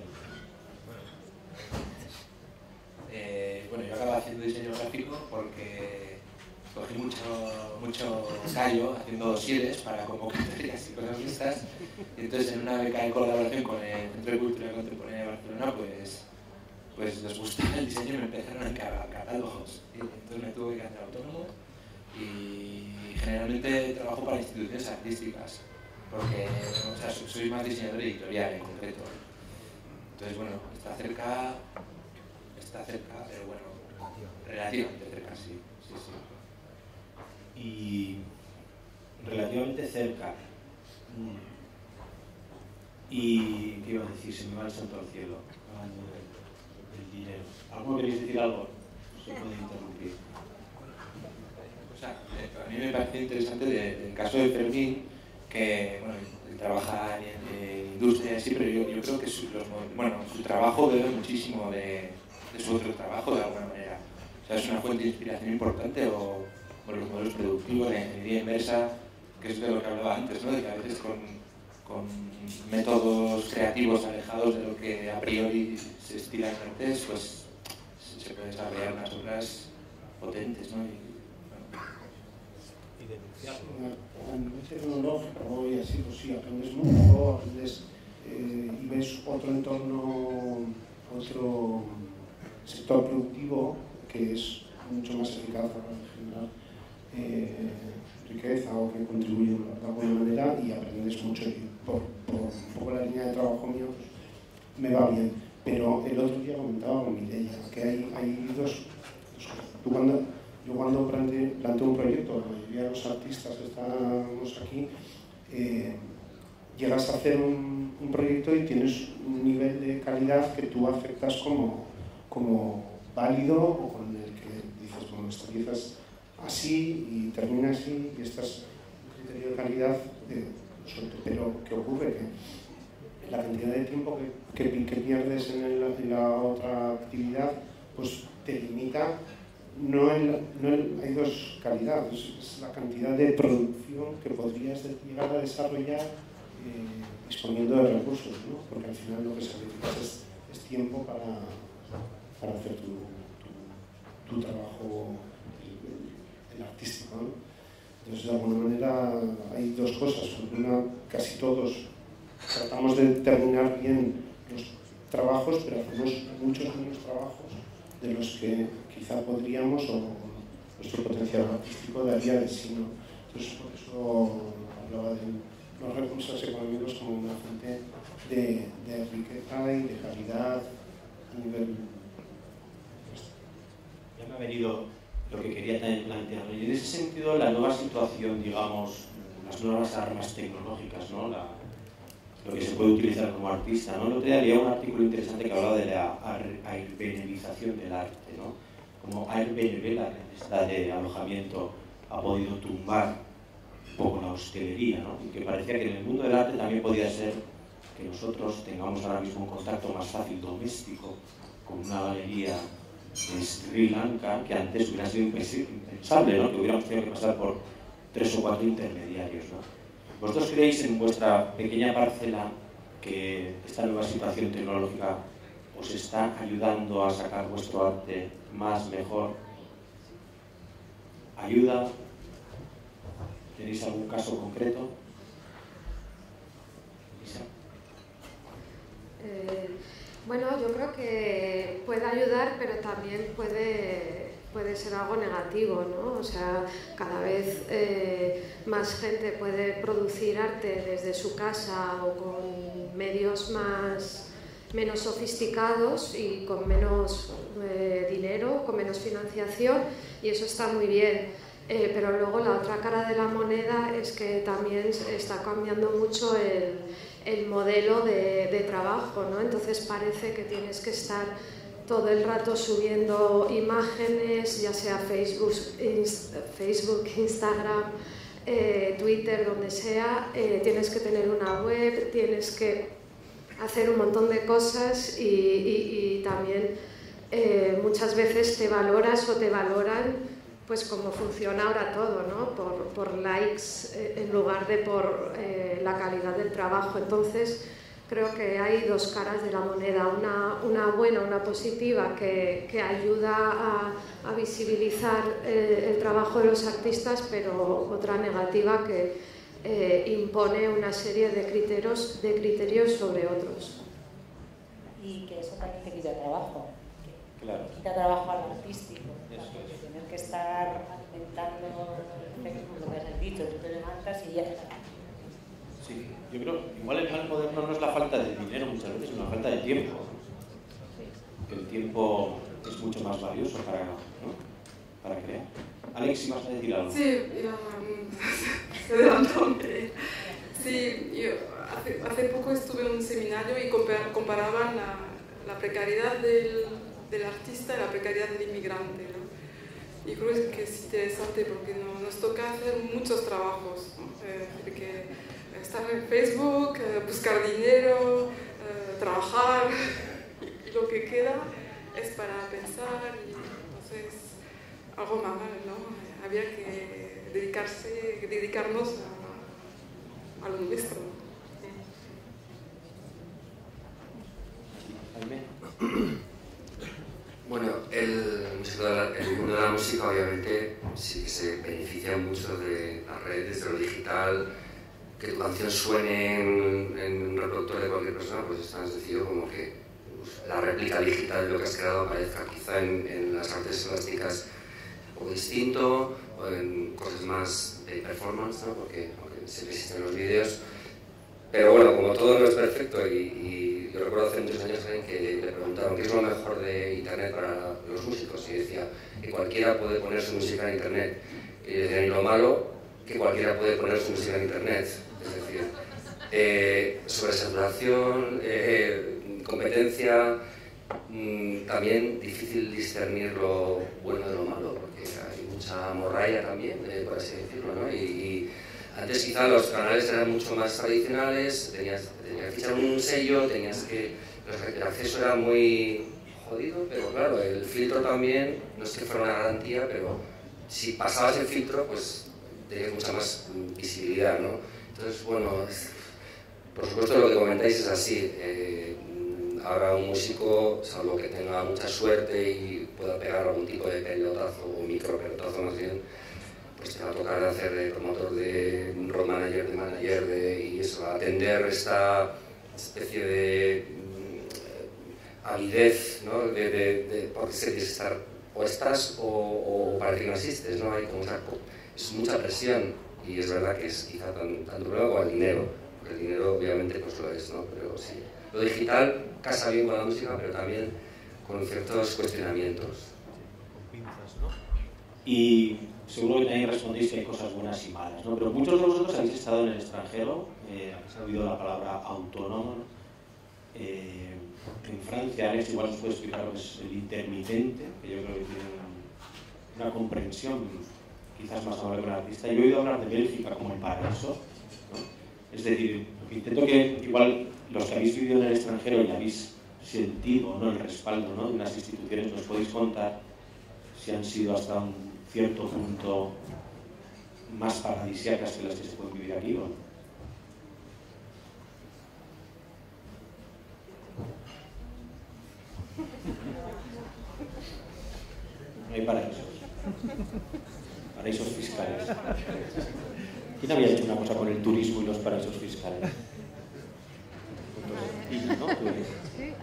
Eh, bueno, yo acabo haciendo diseño gráfico porque cogí mucho, mucho callo haciendo dosieres para convocatorias y cosas listas, y entonces en una beca de colaboración con el Centro de Cultura Contemporánea de Barcelona, pues, pues les gustaba el diseño y me empezaron a encargar catálogos, y entonces me tuve que hacer autónomo y generalmente trabajo para instituciones artísticas, porque o sea, soy más diseñador editorial en concreto. Entonces, bueno, está cerca, está cerca, pero bueno, relativamente cerca, sí, sí, sí. Y relativamente cerca. Y ¿qué iba a decir? Se me va el santo al cielo, hablando del, del dinero. ¿Alguno queréis decir algo? Se puede interrumpir. O sea, a mí me parece interesante de, del caso de Fermín, que bueno, él trabaja en, en industria y así, pero yo, yo creo que su, los, bueno, su trabajo bebe muchísimo de, de su otro trabajo de alguna manera. O sea, es una fuente de inspiración importante, o por los modelos productivos, la ingeniería inversa, que es de lo que hablaba antes, ¿no? De que a veces con, con métodos creativos alejados de lo que a priori se estila en artes, pues se pueden desarrollar unas obras potentes, ¿no? Y, y denunciarlo. A nivel tecnológico y así, pues sí, aprendes mucho, aprendes eh, y ves otro entorno, otro sector productivo que es mucho más eficaz para generar eh, riqueza o que contribuye de alguna manera, y aprendes mucho, y por, por un poco la línea de trabajo mío pues, me va bien. Pero el otro día comentaba con Mireia que hay, hay dos, dos cosas. Tú cuando, yo cuando planteo, planteo un proyecto, la mayoría de los artistas que estamos aquí, eh, llegas a hacer un, un proyecto y tienes un nivel de calidad que tú aceptas como, como válido o con el que dices, bueno, esto empiezas así y termina así y este es un criterio de calidad de, pero ¿qué ocurre? Que la cantidad de tiempo que, que, que pierdes en, el, en la otra actividad pues te limita. No, en la, no en, hay dos calidades, es la cantidad de producción que podrías llegar a desarrollar eh, disponiendo de recursos, ¿no? Porque al final lo que sacrificas es, es tiempo para, para hacer tu, tu, tu trabajo, el, el artístico, ¿no? Entonces, de alguna manera, hay dos cosas. Una, casi todos tratamos de terminar bien los trabajos, pero hacemos muchos menos trabajos de los que quizá podríamos o nuestro potencial artístico daría de sí, ¿no? Entonces, por eso hablaba de los recursos económicos como una fuente de, de riqueza y de calidad a nivel... Ya me ha venido lo que quería también plantear. Y en ese sentido, la nueva situación, digamos, las nuevas armas tecnológicas, ¿no? La, lo que se puede utilizar como artista, ¿no? El otro día leía un artículo interesante que hablaba de la airbnbización del arte, ¿no? Como Airbnb, la necesidad de alojamiento, ha podido tumbar un poco la hostelería, ¿no? Y que parecía que en el mundo del arte también podía ser que nosotros tengamos ahora mismo un contacto más fácil, doméstico, con una galería de Sri Lanka, que antes hubiera sido impensable, ¿no? Que hubiéramos tenido que pasar por tres o cuatro intermediarios, ¿no? ¿Vosotros creéis en vuestra pequeña parcela que esta nueva situación tecnológica os está ayudando a sacar vuestro arte más, mejor? ¿Ayuda? ¿Tenéis algún caso concreto? Isa. Eh, bueno, yo creo que puede ayudar, pero también puede, puede ser algo negativo, ¿no? O sea, cada vez eh, más gente puede producir arte desde su casa o con medios más, menos sofisticados y con menos eh, dinero, con menos financiación, y eso está muy bien. Eh, pero luego la otra cara de la moneda es que también está cambiando mucho el, el modelo de, de trabajo, ¿no? Entonces parece que tienes que estar todo el rato subiendo imágenes, ya sea Facebook, inst, Facebook Instagram, eh, Twitter, donde sea, eh, tienes que tener una web, tienes que hacer un montón de cosas y, y, y también eh, muchas veces te valoras o te valoran pues como funciona ahora todo, ¿no? Por, por likes eh, en lugar de por eh, la calidad del trabajo. Entonces creo que hay dos caras de la moneda, una, una buena, una positiva que, que ayuda a, a visibilizar eh, el trabajo de los artistas, pero otra negativa que eh, impone una serie de criterios, de criterios sobre otros. Y que eso también te quita trabajo. Claro. Quita trabajo al artístico. Tener que estar alimentando lo que has dicho, tú te levantas y ya está. Sí, yo creo que igual el mal moderno no es la falta de dinero muchas veces, sino la falta de tiempo. Que el tiempo es mucho más valioso para, ¿no? Para crear. Alex, ¿ibas a decir algo? Sí, yo, se adelantó. Sí, yo hace, hace poco estuve en un seminario y comparaban la, la precariedad del, del artista y la precariedad del inmigrante, ¿no? Y creo que es interesante porque no, nos toca hacer muchos trabajos, ¿no? Eh, que estar en Facebook, eh, buscar dinero, eh, trabajar, y, y lo que queda es para pensar, y entonces algo más, ¿no? Había que dedicarse, dedicarnos a, a lo nuestro. Bueno, el, el mundo de la música obviamente sí que se beneficia mucho de las redes, de lo digital, que tu canción suene en, en un reproductor de cualquier persona, pues es tan sencillo como que pues, la réplica digital de lo que has creado aparezca quizá en, en las artes plásticas o distinto, o en cosas más de performance, ¿no? Porque aunque siempre existen los vídeos, pero bueno, como todo no es perfecto, y, y yo recuerdo hace muchos años alguien que le preguntaron qué es lo mejor de Internet para los músicos, y decía que cualquiera puede poner su música en Internet. Y decían, y lo malo, que cualquiera puede poner su música en Internet. Es decir, eh, sobresaturación, eh, competencia, mmm, también difícil discernir lo bueno de lo malo, porque hay mucha morralla también, eh, por así decirlo, ¿no? Y, y antes quizá los canales eran mucho más tradicionales, tenías, tenías que fichar un sello, tenías que... el acceso era muy jodido, pero claro, el filtro también, no es que fuera una garantía, pero si pasabas el filtro, pues tenías mucha más visibilidad, ¿no? Entonces, bueno, por supuesto lo que comentáis es así. Eh, ahora un músico, salvo que tenga mucha suerte y pueda pegar algún tipo de pelotazo o micro pelotazo más bien, pues te va a tocar hacer de promotor, de road manager, de manager, de, y eso, atender esta especie de mm, avidez, ¿no? De, de, de por qué se tienes que estar, o estás o, o para que no existes, ¿no? Hay como una, es mucha presión, y es verdad que es quizá tan, tanto problema como el dinero, porque el dinero obviamente pues lo es, ¿no? Pero sí, lo digital casa bien con la música, pero también con ciertos cuestionamientos. Y seguro que también respondéis que hay cosas buenas y malas, ¿no? Pero muchos de vosotros habéis estado en el extranjero, eh, habéis oído la palabra autónomo, ¿no? Eh, en Francia, Alex igual os puede explicar lo que es el intermitente, que yo creo que tiene una, una comprensión quizás más amable con el artista. Yo he oído hablar de Bélgica como el paraíso, ¿no? Es decir, intento que igual los que habéis vivido en el extranjero y habéis sentido, ¿no?, el respaldo, ¿no?, de unas instituciones, nos podéis contar si han sido hasta un cierto punto más paradisíacas que las que se pueden vivir aquí, ¿o no? No hay paraísos. Paraísos fiscales. ¿Quién había hecho una cosa con el turismo y los paraísos fiscales? Entonces, ¿no? ¿Tú eres?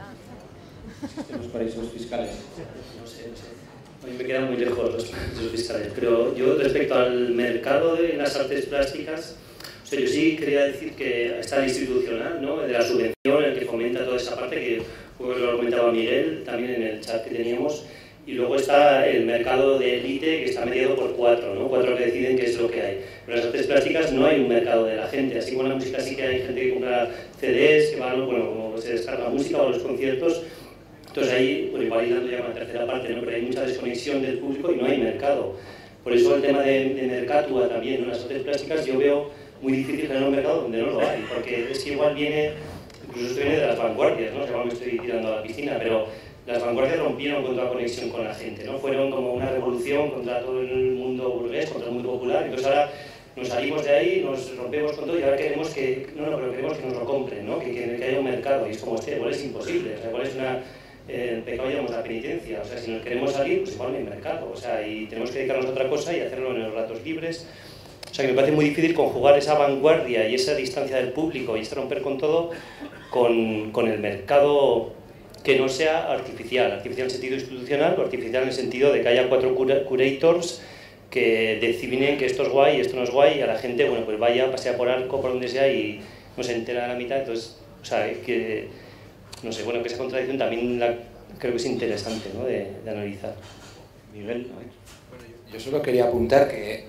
¿Existen los paraísos fiscales? No sé, no sé. A mí me quedan muy lejos los paraísos fiscales, pero yo respecto al mercado de las artes plásticas, o sea, yo sí quería decir que está el institucional, ¿no?, de la subvención, el que fomenta toda esa parte, que pues, lo comentaba Miguel también en el chat que teníamos, y luego está el mercado de élite, que está mediado por cuatro, ¿no? Cuatro que deciden qué es lo que hay. Pero en las artes plásticas no hay un mercado de la gente, así como en la música sí que hay gente que compra C Ds, que van, bueno, como se descarga la música o los conciertos. Entonces ahí, bueno, igual hilando ya con la tercera parte, ¿no?, pero hay mucha desconexión del público y no hay mercado. Por eso el tema de, de Mercatua también, en las artes plásticas, yo veo muy difícil generar un mercado donde no lo hay, porque es que igual viene, incluso esto viene de las vanguardias, ¿no?, igual me estoy tirando a la piscina, pero las vanguardias rompieron con toda la conexión con la gente, ¿no? Fueron como una revolución contra todo el mundo burgués, contra el mundo popular, entonces ahora nos salimos de ahí, nos rompemos con todo y ahora queremos que, no, no, pero queremos que nos lo compren, ¿no?, que, que, que haya un mercado, y es como, este, igual es imposible, o sea, igual es una... Eh, el pecado llamamos la penitencia, o sea, si nos queremos salir, pues igual no hay mercado, o sea, y tenemos que dedicarnos a otra cosa y hacerlo en los ratos libres. O sea, que me parece muy difícil conjugar esa vanguardia y esa distancia del público y este romper con todo con, con el mercado que no sea artificial, artificial en el sentido institucional o artificial en el sentido de que haya cuatro cura curators que definen que esto es guay y esto no es guay, y a la gente, bueno, pues vaya, pasea por Arco, por donde sea, y no se entera de la mitad. Entonces, o sea, que, no sé, bueno, que esa contradicción también la, creo que es interesante, ¿no?, de, de analizar. Miguel, bueno, yo, yo solo quería apuntar que,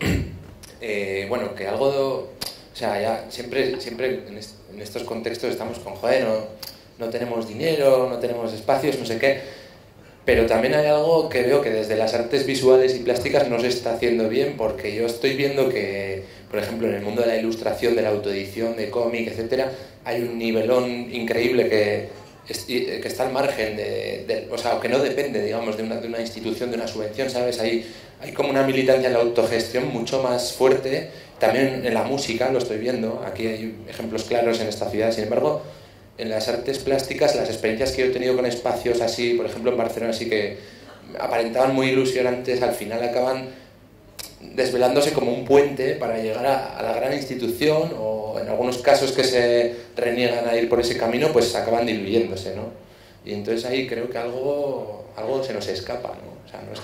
eh, bueno, que algo, de, o sea, ya siempre, siempre en, est en estos contextos estamos con, joder, no, no tenemos dinero, no tenemos espacios, no sé qué, pero también hay algo que veo que desde las artes visuales y plásticas no se está haciendo bien, porque yo estoy viendo que, por ejemplo, en el mundo de la ilustración, de la autoedición, de cómic, etcétera, hay un nivelón increíble que que está al margen de, de, o sea, que no depende, digamos, de una, de una institución, de una subvención, ¿sabes? Hay, hay como una militancia en la autogestión mucho más fuerte, también en la música, lo estoy viendo, aquí hay ejemplos claros en esta ciudad. Sin embargo, en las artes plásticas, las experiencias que yo he tenido con espacios así, por ejemplo en Barcelona, así que aparentaban muy ilusionantes, al final acaban desvelándose como un puente para llegar a, a la gran institución, o en algunos casos que se reniegan a ir por ese camino, pues acaban diluyéndose, ¿no? Y entonces ahí creo que algo, algo se nos escapa, ¿no? O sea, no sé.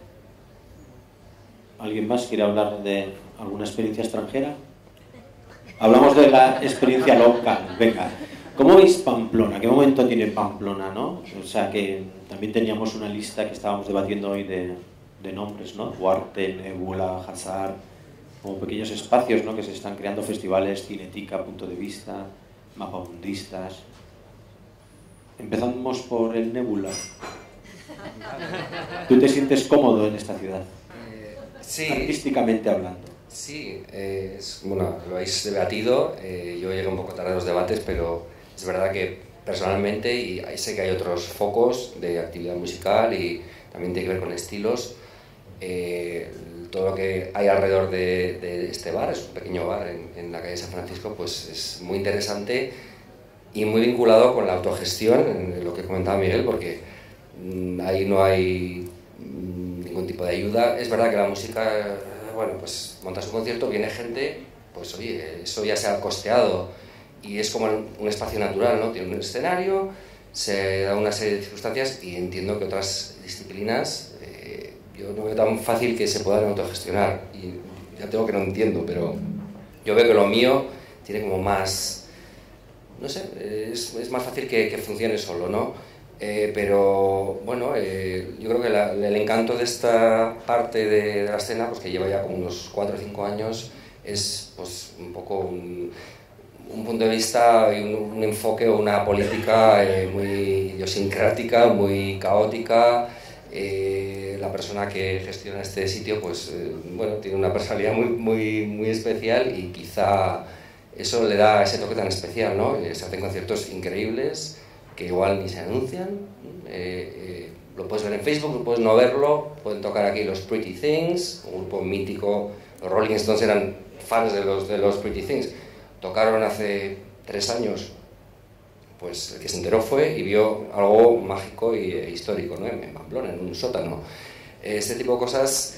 ¿Alguien más quiere hablar de alguna experiencia extranjera? hablamos de la experiencia local. Venga, ¿cómo veis Pamplona? ¿Qué momento tiene Pamplona, no? O sea, que también teníamos una lista que estábamos debatiendo hoy de, de nombres, ¿no? Duarte, Nébula, Hazard, como pequeños espacios, ¿no? Que se están creando festivales, Cinetica, Punto de Vista, Mapamundistas. Empezamos por el Nébula. ¿Tú te sientes cómodo en esta ciudad? Eh, sí. Artísticamente hablando. Sí, eh, es, bueno, lo habéis debatido, eh, yo llegué un poco tarde a los debates, pero es verdad que personalmente, y sé que hay otros focos de actividad musical y también tiene que ver con estilos, eh, todo lo que hay alrededor de, de este bar, es un pequeño bar en, en la calle San Francisco, pues es muy interesante y muy vinculado con la autogestión, en lo que comentaba Miguel, porque mmm, ahí no hay mmm, ningún tipo de ayuda. Es verdad que la música, bueno, pues montas un concierto, viene gente, pues oye, eso ya se ha costeado y es como un espacio natural, ¿no? Tiene un escenario, se da una serie de circunstancias y entiendo que otras disciplinas eh, yo no veo tan fácil que se puedan autogestionar y ya tengo que no entiendo, pero yo veo que lo mío tiene como más... No sé, es, es más fácil que, que funcione solo, ¿no? Eh, pero, bueno, eh, yo creo que la, el encanto de esta parte de, de la escena, pues que lleva ya como unos cuatro o cinco años, es pues un poco un, un punto de vista y un, un enfoque o una política eh, muy idiosincrática, muy caótica. Eh, la persona que gestiona este sitio, pues, eh, bueno, tiene una personalidad muy, muy, muy especial y quizá... Eso le da ese toque tan especial, ¿no? Se hacen conciertos increíbles que igual ni se anuncian. Eh, eh, lo puedes ver en Facebook, lo puedes no verlo. Pueden tocar aquí los Pretty Things, un grupo mítico. Los Rolling Stones eran fans de los, de los Pretty Things. Tocaron hace tres años. Pues el que se enteró fue y vio algo mágico y e histórico, ¿no? En Pamplona, en un sótano. Este tipo de cosas...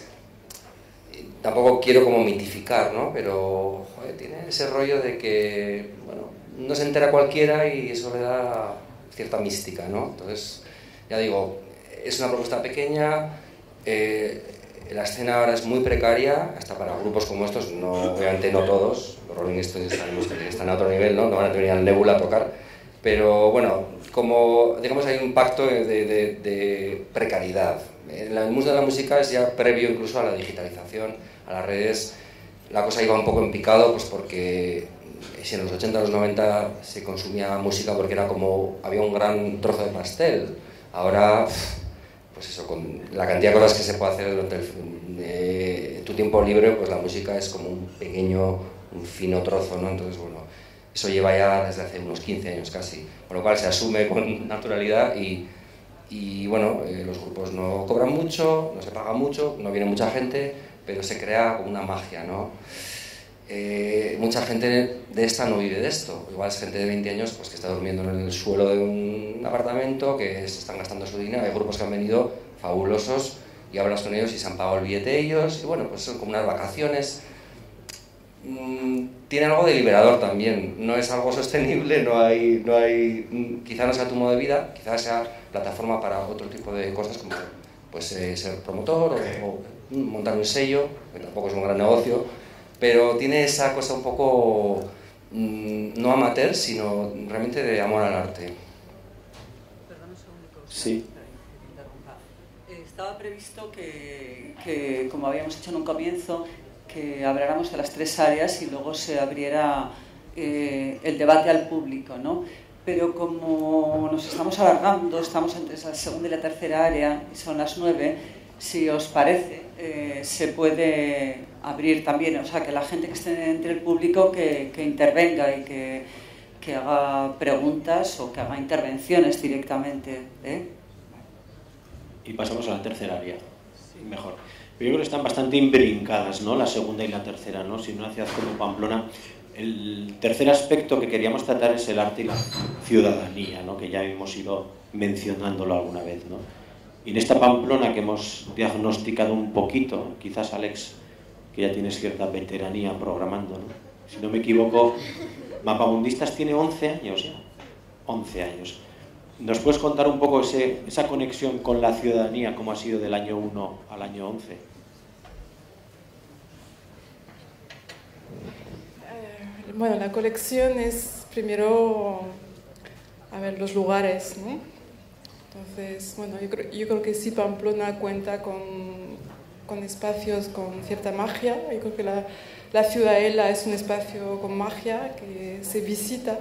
Tampoco quiero como mitificar, ¿no? Pero joder, tiene ese rollo de que, bueno, no se entera cualquiera y eso le da cierta mística, ¿no? Entonces, ya digo, es una propuesta pequeña, eh, la escena ahora es muy precaria, hasta para grupos como estos, no, obviamente no todos, los Rolling Stones sabemos que están a otro nivel, ¿no? No van a venir al Nébula a tocar, pero bueno, como, digamos, hay un pacto de, de, de precariedad. En el mundo de la música es ya previo incluso a la digitalización, a las redes. La cosa iba un poco en picado, pues porque si en los ochenta, los noventa se consumía música porque era como, había un gran trozo de pastel. Ahora, pues eso, con la cantidad de cosas que se puede hacer durante el, eh, tu tiempo libre, pues la música es como un pequeño, un fino trozo, ¿no? Entonces, bueno, eso lleva ya desde hace unos quince años casi, con lo cual se asume con naturalidad y Y bueno, eh, los grupos no cobran mucho, no se paga mucho, no viene mucha gente, pero se crea como una magia, ¿no? Eh, mucha gente de esta no vive de esto. Igual es gente de veinte años pues, que está durmiendo en el suelo de un apartamento, que se están gastando su dinero. Hay grupos que han venido fabulosos y hablas con ellos y se han pagado el billete ellos. Y bueno, pues son como unas vacaciones. Mm, tiene algo de liberador también. No es algo sostenible, no hay, no hay, quizá no sea tu modo de vida, quizá sea plataforma para otro tipo de cosas como pues, eh, ser promotor o, o montar un sello, que tampoco es un gran negocio, pero tiene esa cosa un poco mmm, no amateur, sino realmente de amor al arte. Perdón un segundo. Sí. Estaba previsto que, que, como habíamos hecho en un comienzo, que habláramos de las tres áreas y luego se abriera eh, el debate al público, ¿no? Pero como nos estamos alargando, estamos entre la segunda y la tercera área, y son las nueve, si os parece, eh, se puede abrir también, o sea, que la gente que esté entre el público que, que intervenga y que, que haga preguntas o que haga intervenciones directamente, ¿eh? Y pasamos a la tercera área, sí. Mejor. Pero yo creo que están bastante imbrincadas, ¿no? La segunda y la tercera, ¿no? Si una ciudad como Pamplona. El tercer aspecto que queríamos tratar es el arte y la ciudadanía, ¿no? Que ya hemos ido mencionándolo alguna vez, ¿no? Y en esta Pamplona que hemos diagnosticado un poquito, quizás Alex, que ya tienes cierta veteranía programando, ¿no? Si no me equivoco, Mapamundistas tiene once años ya, once años. ¿Nos puedes contar un poco ese, esa conexión con la ciudadanía, cómo ha sido del año uno al año once? bueno, la colección es primero, a ver, los lugares, ¿no? Entonces, bueno, yo creo, yo creo que sí Pamplona cuenta con, con espacios con cierta magia. Yo creo que la, la Ciudadela es un espacio con magia que se visita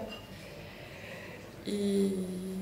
y,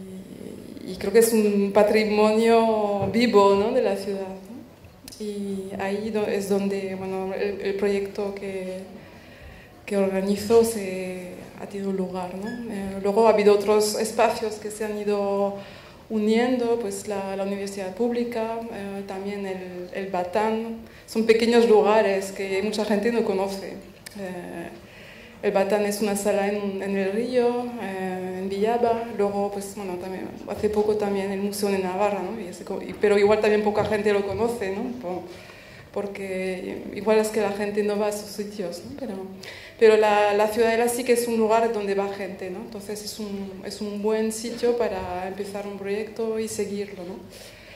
y creo que es un patrimonio vivo, ¿no?, de la ciudad, ¿no? Y ahí es donde, bueno, el, el proyecto que, que organizo se ha tenido lugar, ¿no? Eh, luego ha habido otros espacios que se han ido uniendo, pues la, la universidad pública, eh, también el, el Batán. Son pequeños lugares que mucha gente no conoce. Eh, el Batán es una sala en, en el Río, eh, en Villaba. Luego, pues bueno, también, hace poco también el Museo de Navarra, ¿no? Y ese, pero igual también poca gente lo conoce, ¿no? Por, porque igual es que la gente no va a esos sitios, ¿no? Pero, pero la, la Ciudadela sí que es un lugar donde va gente, ¿no? Entonces es un, es un buen sitio para empezar un proyecto y seguirlo, ¿no?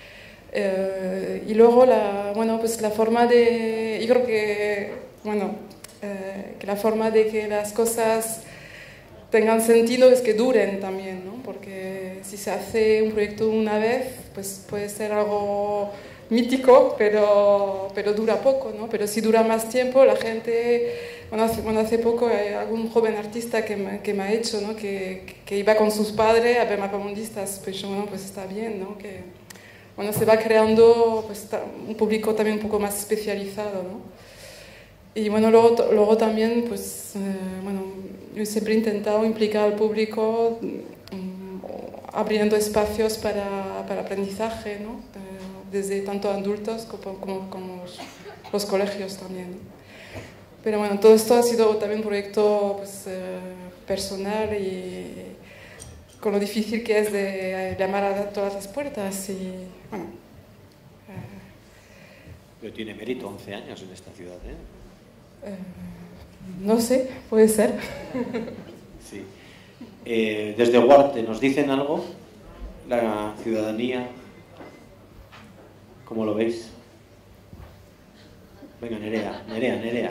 Eh, y luego la, bueno, pues la forma de, yo creo que, bueno, eh, que la forma de que las cosas tengan sentido es que duren también, ¿no? Porque si se hace un proyecto una vez, pues puede ser algo mítico, pero, pero dura poco, ¿no? Pero si dura más tiempo, la gente... Bueno, hace, bueno, hace poco hay algún joven artista que me, que me ha hecho, ¿no?, que, que iba con sus padres a ver mapamundistas, pues bueno, pues está bien, ¿no? Que, bueno, se va creando pues, un público también un poco más especializado, ¿no? Y bueno, luego, luego también, pues, eh, bueno, yo siempre he intentado implicar al público um, abriendo espacios para, para aprendizaje, ¿no? Eh, desde tanto adultos como, como, como los, los colegios también, ¿no? Pero bueno, todo esto ha sido también un proyecto pues, eh, personal y con lo difícil que es de llamar a todas las puertas y bueno. Eh, Pero tiene mérito, once años en esta ciudad, ¿eh? eh no sé, puede ser. Sí. Eh, desde Huarte, ¿nos dicen algo? La ciudadanía, ¿cómo lo veis? Venga, Nerea, Nerea, Nerea.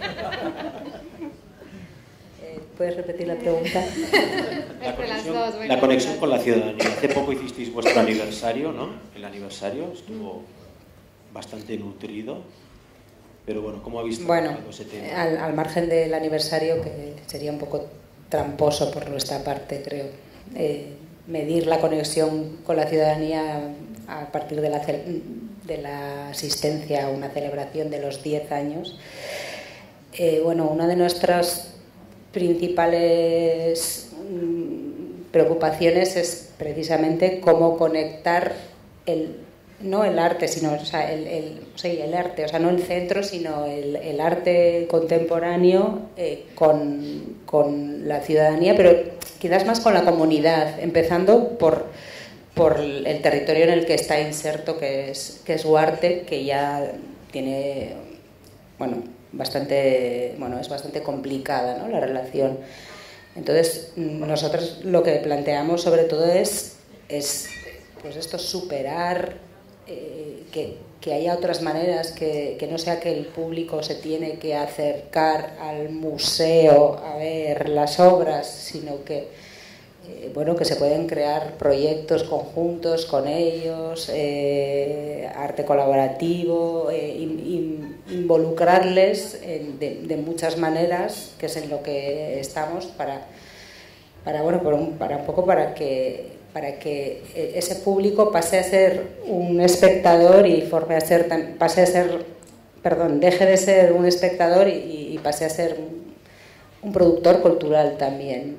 Eh, ¿Puedes repetir la pregunta? La conexión, la conexión con la ciudadanía. Hace poco hicisteis vuestro aniversario, ¿no? El aniversario estuvo bastante nutrido. Pero bueno, ¿cómo ha visto bueno, ese tema? Al, al margen del aniversario, que sería un poco tramposo por nuestra parte, creo, eh, medir la conexión con la ciudadanía a partir de la, de la asistencia a una celebración de los diez años. Eh, bueno, una de nuestras principales preocupaciones es precisamente cómo conectar el, no el arte, sino o sea, el, el, sí, el arte, o sea, no el centro, sino el, el arte contemporáneo eh, con, con la ciudadanía, pero quizás más con la comunidad, empezando por, por el territorio en el que está inserto, que es, que es Huarte, que ya tiene, bueno, bastante, bueno, es bastante complicada, ¿no?, la relación. Entonces, nosotros lo que planteamos sobre todo es, es pues esto, superar eh, que, que haya otras maneras, que, que no sea que el público se tiene que acercar al museo a ver las obras, sino que eh, bueno, que se pueden crear proyectos conjuntos con ellos, eh, arte colaborativo, eh, in, in, involucrarles en, de, de muchas maneras, que es en lo que estamos para, para bueno, para un, para un poco para que para que ese público pase a ser un espectador y forme a ser pase a ser perdón deje de ser un espectador y, y pase a ser un, un productor cultural también,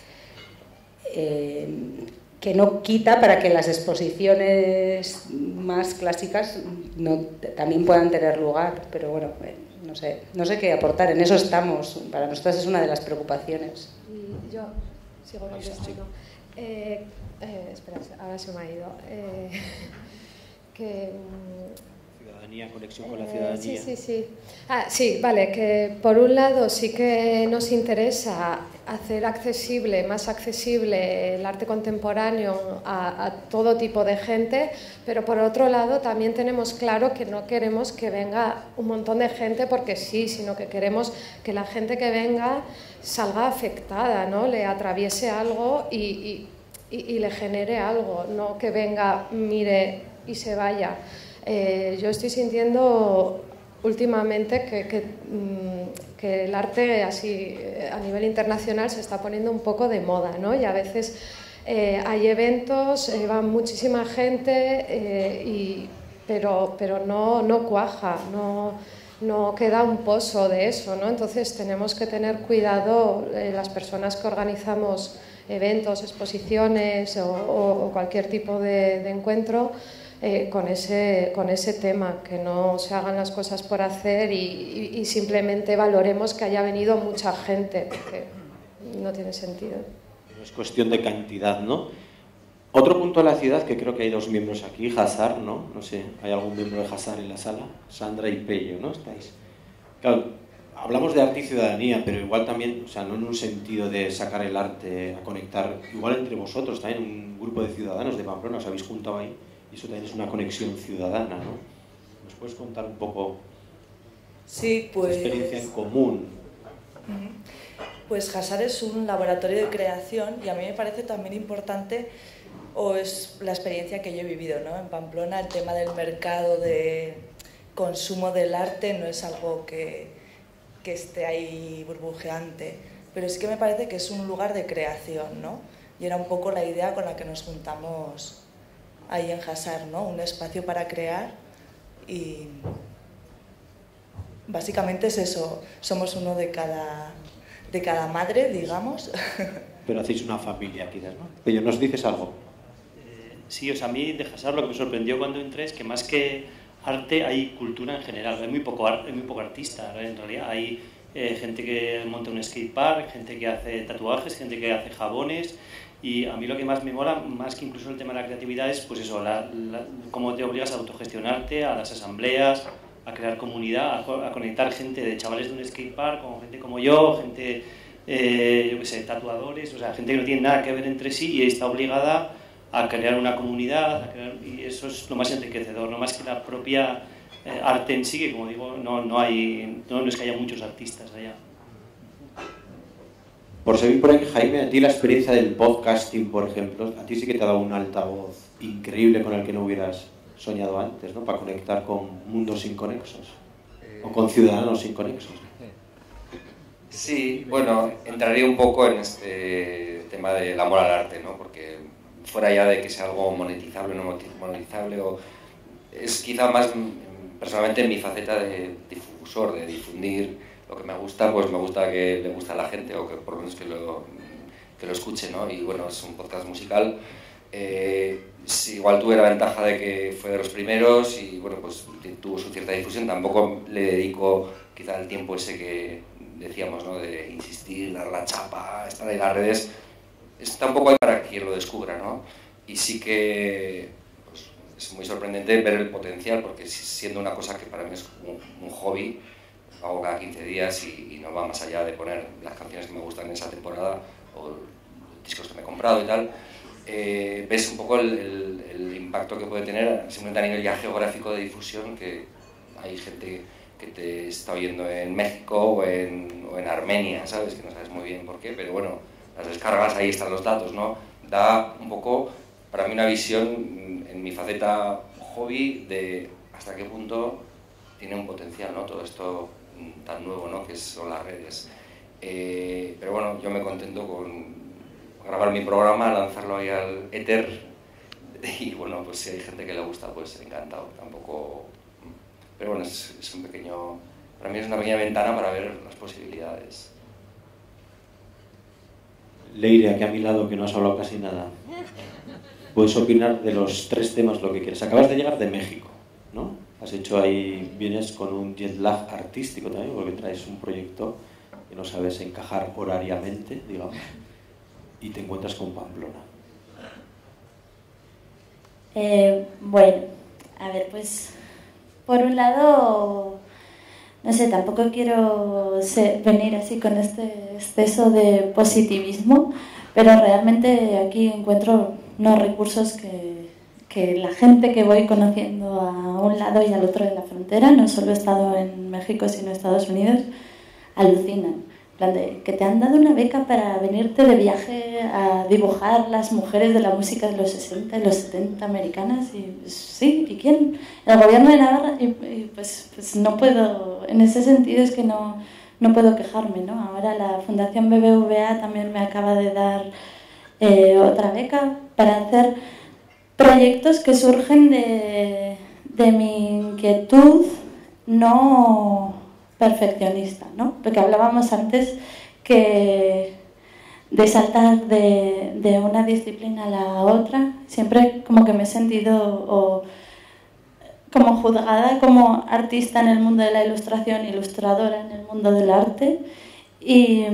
eh, que no quita para que las exposiciones más clásicas no, también puedan tener lugar, pero bueno, no sé, no sé qué aportar, en eso estamos, para nosotros es una de las preocupaciones. Y yo sigo contestando. Eh, eh, espera, ahora se me ha ido. Eh, que, ciudadanía, conexión con la eh, ciudadanía. Sí, sí, sí. Ah, sí, vale, que por un lado sí que nos interesa hacer accesible, más accesible el arte contemporáneo a, a todo tipo de gente, pero por otro lado también tenemos claro que no queremos que venga un montón de gente porque sí, sino que queremos que la gente que venga salga afectada, ¿no? Le atraviese algo y, y, y, y le genere algo, no que venga, mire y se vaya. Eh, yo estoy sintiendo últimamente que, que, que el arte así a nivel internacional se está poniendo un poco de moda, ¿no? Y a veces eh, hay eventos, eh, va muchísima gente, eh, y, pero, pero no, no cuaja, no, no queda un pozo de eso, ¿no? Entonces tenemos que tener cuidado, eh, las personas que organizamos eventos, exposiciones o, o, o cualquier tipo de, de encuentro, Eh, con, ese, con ese tema, que no se hagan las cosas por hacer y, y, y simplemente valoremos que haya venido mucha gente, porque no tiene sentido. Es cuestión de cantidad, ¿no? Otro punto de la ciudad, que creo que hay dos miembros aquí, Hazar, ¿no? No sé, ¿hay algún miembro de Hazar en la sala? Sandra y Pello, ¿no? ¿Estáis? Claro, hablamos de arte y ciudadanía, pero igual también, o sea, no en un sentido de sacar el arte a conectar, igual entre vosotros, también un grupo de ciudadanos de Pamplona, os habéis juntado ahí. Y eso también es una conexión ciudadana, ¿no? ¿Nos puedes contar un poco sí, pues, esa experiencia en común? Pues Hazar es un laboratorio de creación y a mí me parece también importante, o es la experiencia que yo he vivido, ¿no? En Pamplona el tema del mercado de consumo del arte no es algo que, que esté ahí burbujeante, pero sí que me parece que es un lugar de creación, ¿no? Y era un poco la idea con la que nos juntamos ahí en Hazar, ¿no? Un espacio para crear y básicamente es eso, somos uno de cada, de cada madre, digamos. Pero hacéis una familia quizás, ¿no? Pero ¿nos dices algo? Eh, sí, o sea, a mí de Hazar lo que me sorprendió cuando entré es que más que arte hay cultura en general, hay muy poco, hay muy poco artista, en realidad hay eh, gente que monta un skatepark, gente que hace tatuajes, gente que hace jabones. Y a mí lo que más me mola, más que incluso el tema de la creatividad, es pues eso, la, la, cómo te obligas a autogestionarte, a las asambleas, a crear comunidad, a, a conectar gente de chavales de un skatepark con gente como yo, gente, eh, yo qué sé, tatuadores, o sea, gente que no tiene nada que ver entre sí y está obligada a crear una comunidad, a crear, y eso es lo más enriquecedor, no más que la propia eh, arte en sí, que como digo, no, no, hay, no, no es que haya muchos artistas allá. Por seguir por aquí, Jaime, a ti la experiencia del podcasting, por ejemplo, a ti sí que te ha dado un altavoz increíble con el que no hubieras soñado antes, ¿no? Para conectar con mundos inconexos o con ciudadanos inconexos. Sí, bueno, entraría un poco en este tema del amor al arte, ¿no? Porque fuera ya de que sea algo monetizable o no monetizable, o es quizá más personalmente en mi faceta de difusor, de difundir lo que me gusta, pues me gusta que le guste a la gente o que por lo menos que lo, que lo escuche, ¿no? Y bueno, es un podcast musical. Eh, sí, igual tuve la ventaja de que fue de los primeros y bueno, pues tuvo su cierta difusión. Tampoco le dedico quizá el tiempo ese que decíamos, ¿no? De insistir, dar la chapa, estar en las redes. Está un poco ahí para quien lo descubra, ¿no? Y sí que pues, es muy sorprendente ver el potencial, porque siendo una cosa que para mí es un, un hobby, lo hago cada quince días y, y no va más allá de poner las canciones que me gustan en esa temporada o los discos que me he comprado y tal, eh, ves un poco el, el, el impacto que puede tener simplemente a nivel ya geográfico de difusión, que hay gente que te está oyendo en México o en, o en Armenia, ¿sabes? Que no sabes muy bien por qué, pero bueno, las descargas, ahí están los datos, ¿no? Da un poco, para mí, una visión en mi faceta hobby de hasta qué punto tiene un potencial, ¿no? Todo esto tan nuevo, ¿no? Que son las redes. Eh, pero bueno, yo me contento con grabar mi programa, lanzarlo ahí al éter y bueno, pues si hay gente que le gusta, pues encantado. Tampoco... Pero bueno, es, es un pequeño... Para mí es una pequeña ventana para ver las posibilidades. Leire, aquí a mi lado, que no has hablado casi nada. Puedes opinar de los tres temas lo que quieres. Acabas de llegar de México, ¿no? Has hecho ahí, vienes con un jet lag artístico también, porque traes un proyecto que no sabes encajar horariamente, digamos, y te encuentras con Pamplona. Eh, bueno, a ver, pues, por un lado, no no sé, tampoco quiero ser, venir así con este exceso de positivismo, pero realmente aquí encuentro unos recursos que, que la gente que voy conociendo a un lado y al otro de la frontera, no solo he estado en México sino en Estados Unidos, alucinan. En plan de que te han dado una beca para venirte de viaje a dibujar las mujeres de la música de los sesenta y los setenta americanas. Y pues, sí, ¿y quién? El gobierno de Navarra. Y, y pues, pues no puedo, en ese sentido es que no, no puedo quejarme, ¿no? Ahora la Fundación B B V A también me acaba de dar eh, otra beca para hacer proyectos que surgen de, de mi inquietud no perfeccionista, ¿no? Porque hablábamos antes que de saltar de, de una disciplina a la otra, siempre como que me he sentido o, como juzgada como artista en el mundo de la ilustración, ilustradora en el mundo del arte, y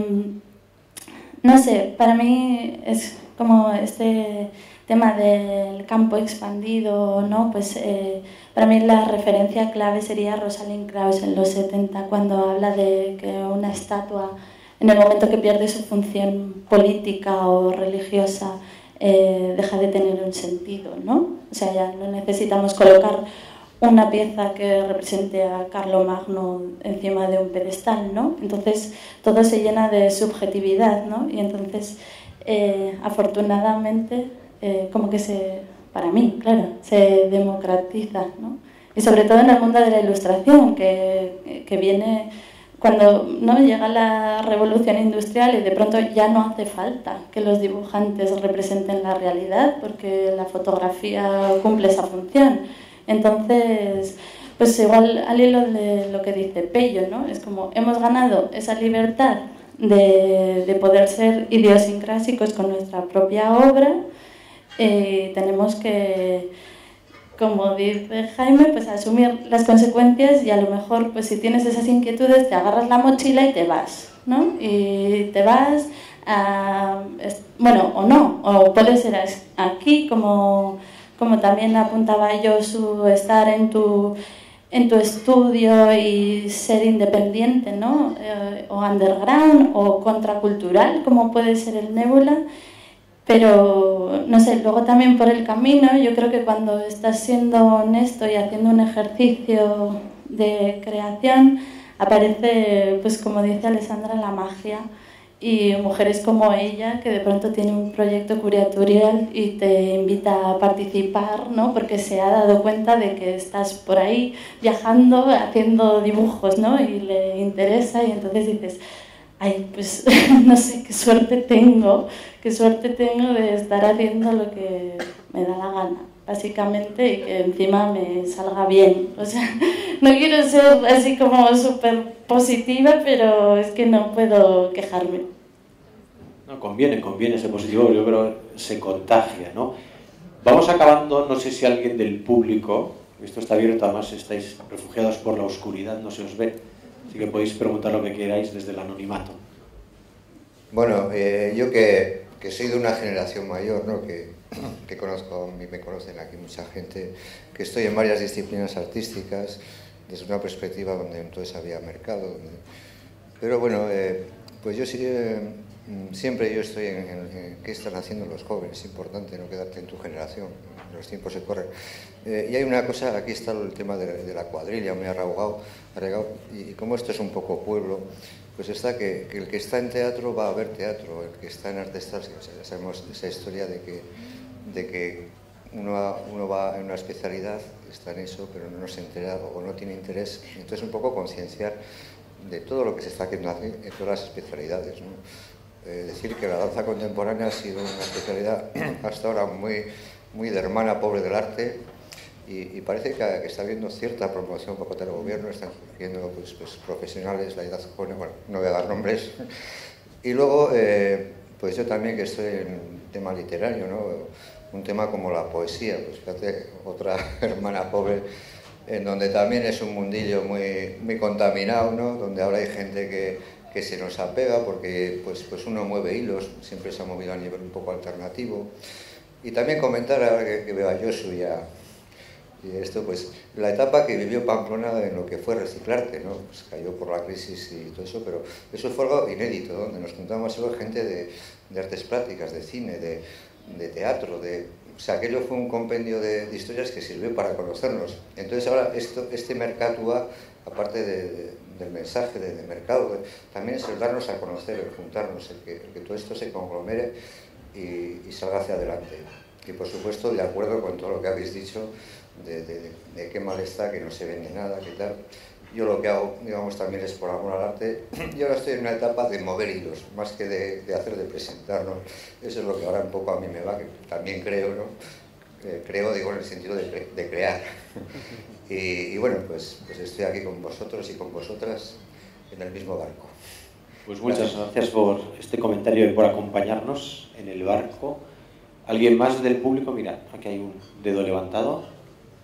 no sé, para mí es como este tema del campo expandido, ¿no? Pues eh, para mí la referencia clave sería Rosalind Krauss en los setenta, cuando habla de que una estatua, en el momento que pierde su función política o religiosa, eh, deja de tener un sentido, ¿no? O sea, ya no necesitamos colocar una pieza que represente a Carlomagno encima de un pedestal, ¿no? Entonces todo se llena de subjetividad, ¿no? Y entonces, eh, afortunadamente, Eh, como que se, para mí, claro, se democratiza, ¿no? Y sobre todo en el mundo de la ilustración, que, que viene cuando no llega la revolución industrial y de pronto ya no hace falta que los dibujantes representen la realidad porque la fotografía cumple esa función. Entonces, pues igual al hilo de lo que dice Pello, ¿no? Es como hemos ganado esa libertad de, de poder ser idiosincrásicos con nuestra propia obra. Eh, tenemos que, como dice Jaime, pues asumir las consecuencias y a lo mejor pues si tienes esas inquietudes te agarras la mochila y te vas, ¿no? Y te vas a, bueno, o no, o puede ser aquí, como, como también apuntaba yo, su estar en tu, en tu estudio y ser independiente, ¿no? Eh, o underground o contracultural, como puede ser el Nébula. Pero, no sé, luego también por el camino, yo creo que cuando estás siendo honesto y haciendo un ejercicio de creación, aparece, pues como dice Alessandra, la magia y mujeres como ella, que de pronto tiene un proyecto curatorial y te invita a participar, ¿no? Porque se ha dado cuenta de que estás por ahí viajando, haciendo dibujos, ¿no? Y le interesa y entonces dices, ay, pues no sé, qué suerte tengo, qué suerte tengo de estar haciendo lo que me da la gana, básicamente, y que encima me salga bien. O sea, no quiero ser así como súper positiva, pero es que no puedo quejarme. No, conviene, conviene ser positivo, yo creo que se contagia, ¿no? Vamos acabando, no sé si alguien del público, esto está abierto, además estáis refugiados por la oscuridad, no se os ve. Así que podéis preguntar lo que queráis desde el anonimato. Bueno, eh, yo que, que soy de una generación mayor, ¿no? que, que conozco, me conocen aquí mucha gente, que estoy en varias disciplinas artísticas, desde una perspectiva donde entonces había mercado. Donde... Pero bueno, eh, pues yo sí, eh, siempre yo estoy en, en, en qué están haciendo los jóvenes, es importante no quedarte en tu generación, los tiempos se corren. Eh, y hay una cosa, aquí está el tema de, de la cuadrilla, muy arraigado, arraigado, y como esto es un poco pueblo, pues está que, que el que está en teatro va a ver teatro, el que está en artes plásticas, o sea, ya sabemos esa historia de que, de que uno, va, uno va en una especialidad, está en eso, pero no se entera o no tiene interés, entonces un poco concienciar de todo lo que se está haciendo en todas las especialidades, ¿no? Eh, decir que la danza contemporánea ha sido una especialidad hasta ahora muy, muy de hermana pobre del arte, y, y parece que, que está habiendo cierta promoción por parte del gobierno, están surgiendo pues, pues, profesionales, la edad joven, bueno, no voy a dar nombres. Y luego, eh, pues yo también que estoy en tema literario, ¿no? Un tema como la poesía, pues fíjate, otra hermana pobre, en donde también es un mundillo muy, muy contaminado, ¿no? Donde ahora hay gente que, que se nos apega porque pues, pues uno mueve hilos, siempre se ha movido a nivel un poco alternativo. Y también comentar, ahora que, que veo a Josu y a, Y esto, pues, la etapa que vivió Pamplona en lo que fue Reciclarte, ¿no? Pues cayó por la crisis y todo eso, pero eso fue algo inédito, donde nos juntamos solo gente de, de artes plásticas, de cine, de, de teatro, de... O sea, aquello fue un compendio de, de historias que sirvió para conocernos. Entonces ahora esto, este Mercatua, aparte de, de, del mensaje de, de mercado, de, también es el darnos a conocer, el juntarnos, el que, el que todo esto se conglomere y, y salga hacia adelante. Y por supuesto, de acuerdo con todo lo que habéis dicho, de, de, de, de qué mal está, que no se vende nada, qué tal. Yo lo que hago, digamos, también es por amor al arte. Yo ahora estoy en una etapa de mover hilos, más que de, de hacer, de presentar, ¿no? Eso es lo que ahora un poco a mí me va, que también creo, ¿no? Eh, creo, digo, en el sentido de, cre de crear. Y, y bueno, pues, pues estoy aquí con vosotros y con vosotras en el mismo barco. Pues muchas gracias por este comentario y por acompañarnos en el barco. ¿Alguien más del público? Mira, aquí hay un dedo levantado.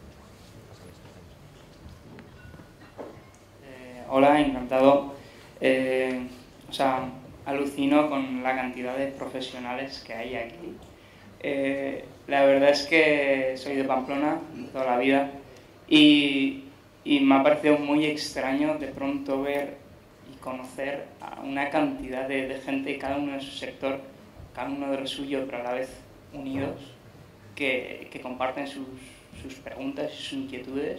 Hola, encantado. Eh, o sea, alucino con la cantidad de profesionales que hay aquí. Eh, la verdad es que soy de Pamplona toda la vida y, y me ha parecido muy extraño de pronto ver y conocer a una cantidad de, de gente, cada uno de su sector, cada uno de lo suyo, pero a la vez unidos, que, que comparten sus, sus preguntas y sus inquietudes.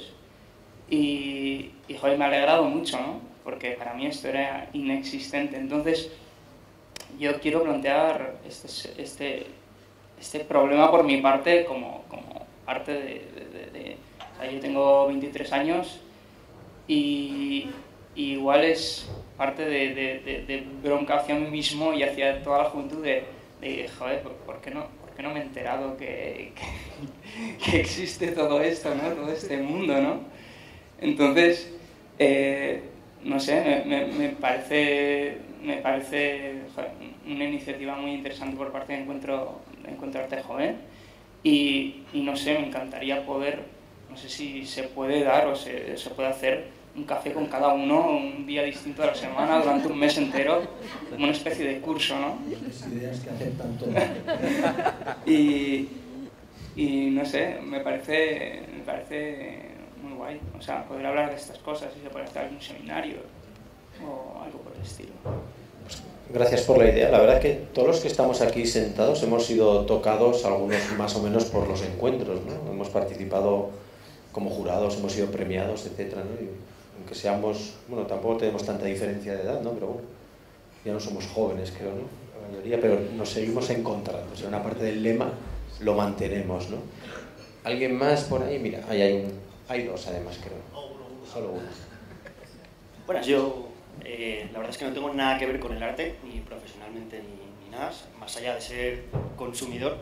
Y, y joder, me ha alegrado mucho, ¿no? Porque para mí esto era inexistente. Entonces, yo quiero plantear este, este, este problema por mi parte como, como parte de, de, de, de... O sea, yo tengo veintitrés años y, y igual es parte de, de, de, de bronca hacia mí mismo y hacia toda la juventud de, de joder, ¿por qué no, por qué no me he enterado que, que, que existe todo esto, ¿no? Todo este mundo, ¿no? Entonces, eh, no sé, me, me parece, me parece joder, una iniciativa muy interesante por parte de Encuentro, de Encuentro Arte Joven y, y no sé, me encantaría poder, no sé si se puede dar o se, se puede hacer un café con cada uno un día distinto de la semana durante un mes entero, como una especie de curso, ¿no? Ideas que aceptan todo. y, y no sé, me parece, me parece muy guay, o sea, poder hablar de estas cosas y se puede hacer algún seminario o algo por el estilo. Gracias por la idea. La verdad es que todos los que estamos aquí sentados hemos sido tocados, algunos más o menos, por los encuentros, ¿no? Hemos participado como jurados, hemos sido premiados, etcétera, ¿no? Y aunque seamos, bueno, tampoco tenemos tanta diferencia de edad, ¿no? Pero bueno, ya no somos jóvenes, creo, ¿no? La mayoría, pero nos seguimos encontrando. O sea, una parte del lema lo mantenemos, ¿no? ¿Alguien más por ahí? Mira, ahí hay un... Hay dos, además, creo. Solo uno. Buenas, yo eh, la verdad es que no tengo nada que ver con el arte, ni profesionalmente ni, ni nada, más allá de ser consumidor.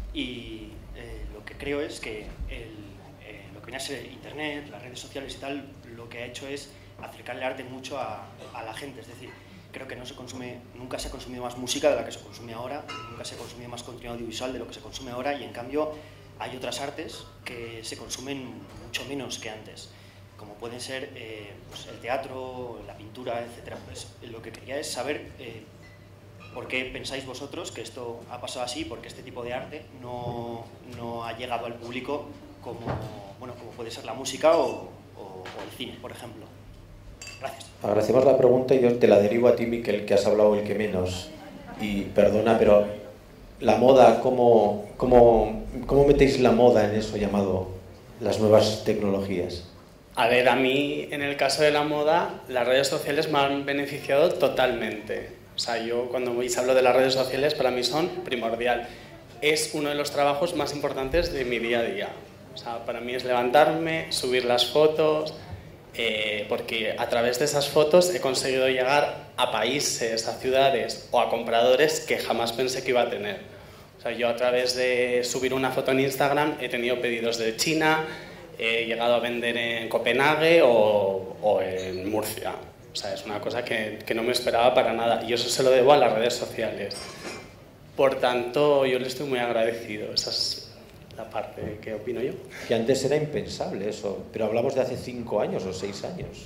Y eh, lo que creo es que el, eh, lo que viene a ser Internet, las redes sociales y tal, lo que ha hecho es acercar el arte mucho a, a la gente. Es decir, creo que no se consume, nunca se ha consumido más música de la que se consume ahora, nunca se ha consumido más contenido audiovisual de lo que se consume ahora y en cambio hay otras artes que se consumen mucho menos que antes, como pueden ser eh, pues el teatro, la pintura, etcétera. Pues lo que quería es saber eh, por qué pensáis vosotros que esto ha pasado así, porque este tipo de arte no, no ha llegado al público como, bueno, como puede ser la música o, o, o el cine, por ejemplo. Gracias. Agradecemos la pregunta y yo te la derivo a ti, Miquel, que has hablado el que menos. Y perdona, pero la moda, ¿cómo, cómo, cómo metéis la moda en eso llamado las nuevas tecnologías? A ver, a mí, en el caso de la moda, las redes sociales me han beneficiado totalmente. O sea, yo cuando veis hablo de las redes sociales, para mí son primordial. Es uno de los trabajos más importantes de mi día a día. O sea, para mí es levantarme, subir las fotos, eh, porque a través de esas fotos he conseguido llegar a países, a ciudades o a compradores que jamás pensé que iba a tener. O sea, yo a través de subir una foto en Instagram he tenido pedidos de China, he llegado a vender en Copenhague o, o en Murcia. O sea, es una cosa que, que no me esperaba para nada y eso se lo debo a las redes sociales. Por tanto, yo le estoy muy agradecido. Esa es la parte que opino yo. Que antes era impensable eso, pero hablamos de hace cinco años o seis años.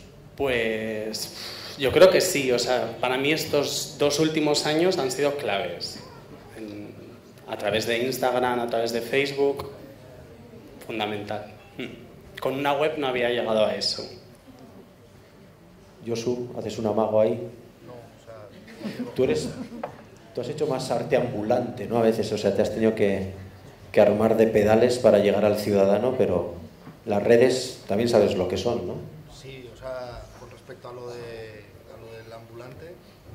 Pues yo creo que sí. O sea, para mí estos dos últimos años han sido claves. A través de Instagram, a través de Facebook, fundamental. con una web no había llegado a eso. Josu, ¿haces un amago ahí? No, o sea... Tú eres... Tú has hecho más arte ambulante, ¿no? A veces, o sea, te has tenido que, que armar de pedales para llegar al ciudadano, pero las redes también sabes lo que son, ¿no? Sí, o sea, con respecto a lo, de, a lo del ambulante,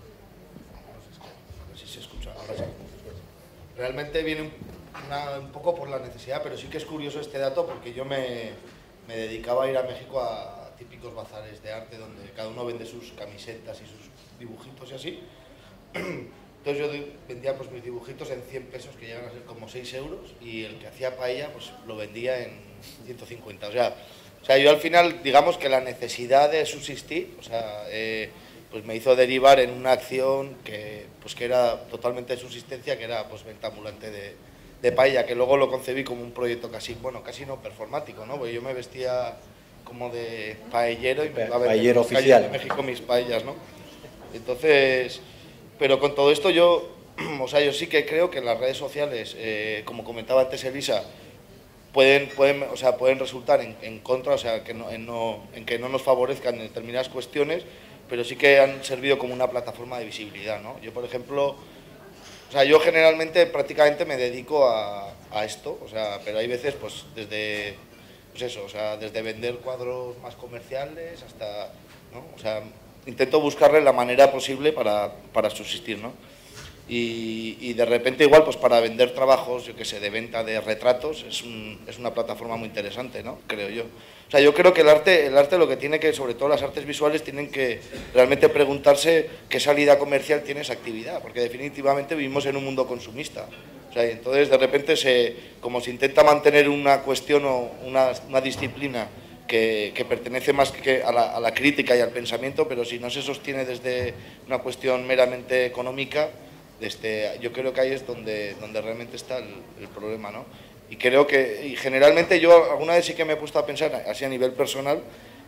no sé, no sé si se escucha, ahora sí. Realmente viene una, un poco por la necesidad, pero sí que es curioso este dato porque yo me, me dedicaba a ir a México a, a típicos bazares de arte donde cada uno vende sus camisetas y sus dibujitos y así. Entonces yo vendía pues mis dibujitos en cien pesos, que llegan a ser como seis euros, y el que hacía paella pues lo vendía en ciento cincuenta. O sea, o sea, yo al final, digamos que la necesidad de subsistir, o sea, eh, pues me hizo derivar en una acción que, pues que era totalmente de subsistencia, que era pues venta ambulante de, de paella, que luego lo concebí como un proyecto casi, bueno, casi no performático, ¿no? Porque yo me vestía como de paellero y me iba a vender en las calles de México mis paellas, ¿no? Entonces... Pero con todo esto yo, o sea, yo sí que creo que las redes sociales, eh, como comentaba antes Elisa, pueden, pueden, o sea, pueden resultar en, en contra, o sea, que no, en, no, en que no nos favorezcan en determinadas cuestiones, pero sí que han servido como una plataforma de visibilidad, ¿no? Yo, por ejemplo, o sea, yo generalmente prácticamente me dedico a, a esto, o sea, pero hay veces, pues, desde, pues eso, o sea, desde vender cuadros más comerciales hasta, ¿no? O sea, intento buscarle la manera posible para, para subsistir, ¿no? Y, y de repente igual, pues para vender trabajos, yo qué sé, de venta de retratos, es, un, es una plataforma muy interesante, ¿no? Creo yo. O sea, yo creo que el arte, el arte lo que tiene que, sobre todo las artes visuales, tienen que realmente preguntarse qué salida comercial tiene esa actividad, porque definitivamente vivimos en un mundo consumista. O sea, y entonces de repente, se, como se intenta mantener una cuestión o una, una disciplina Que, que pertenece más que a la, a la crítica y al pensamiento, pero si no se sostiene desde una cuestión meramente económica, desde, yo creo que ahí es donde, donde realmente está el, el problema, ¿no? Y creo que, y generalmente yo alguna vez sí que me he puesto a pensar, así a nivel personal,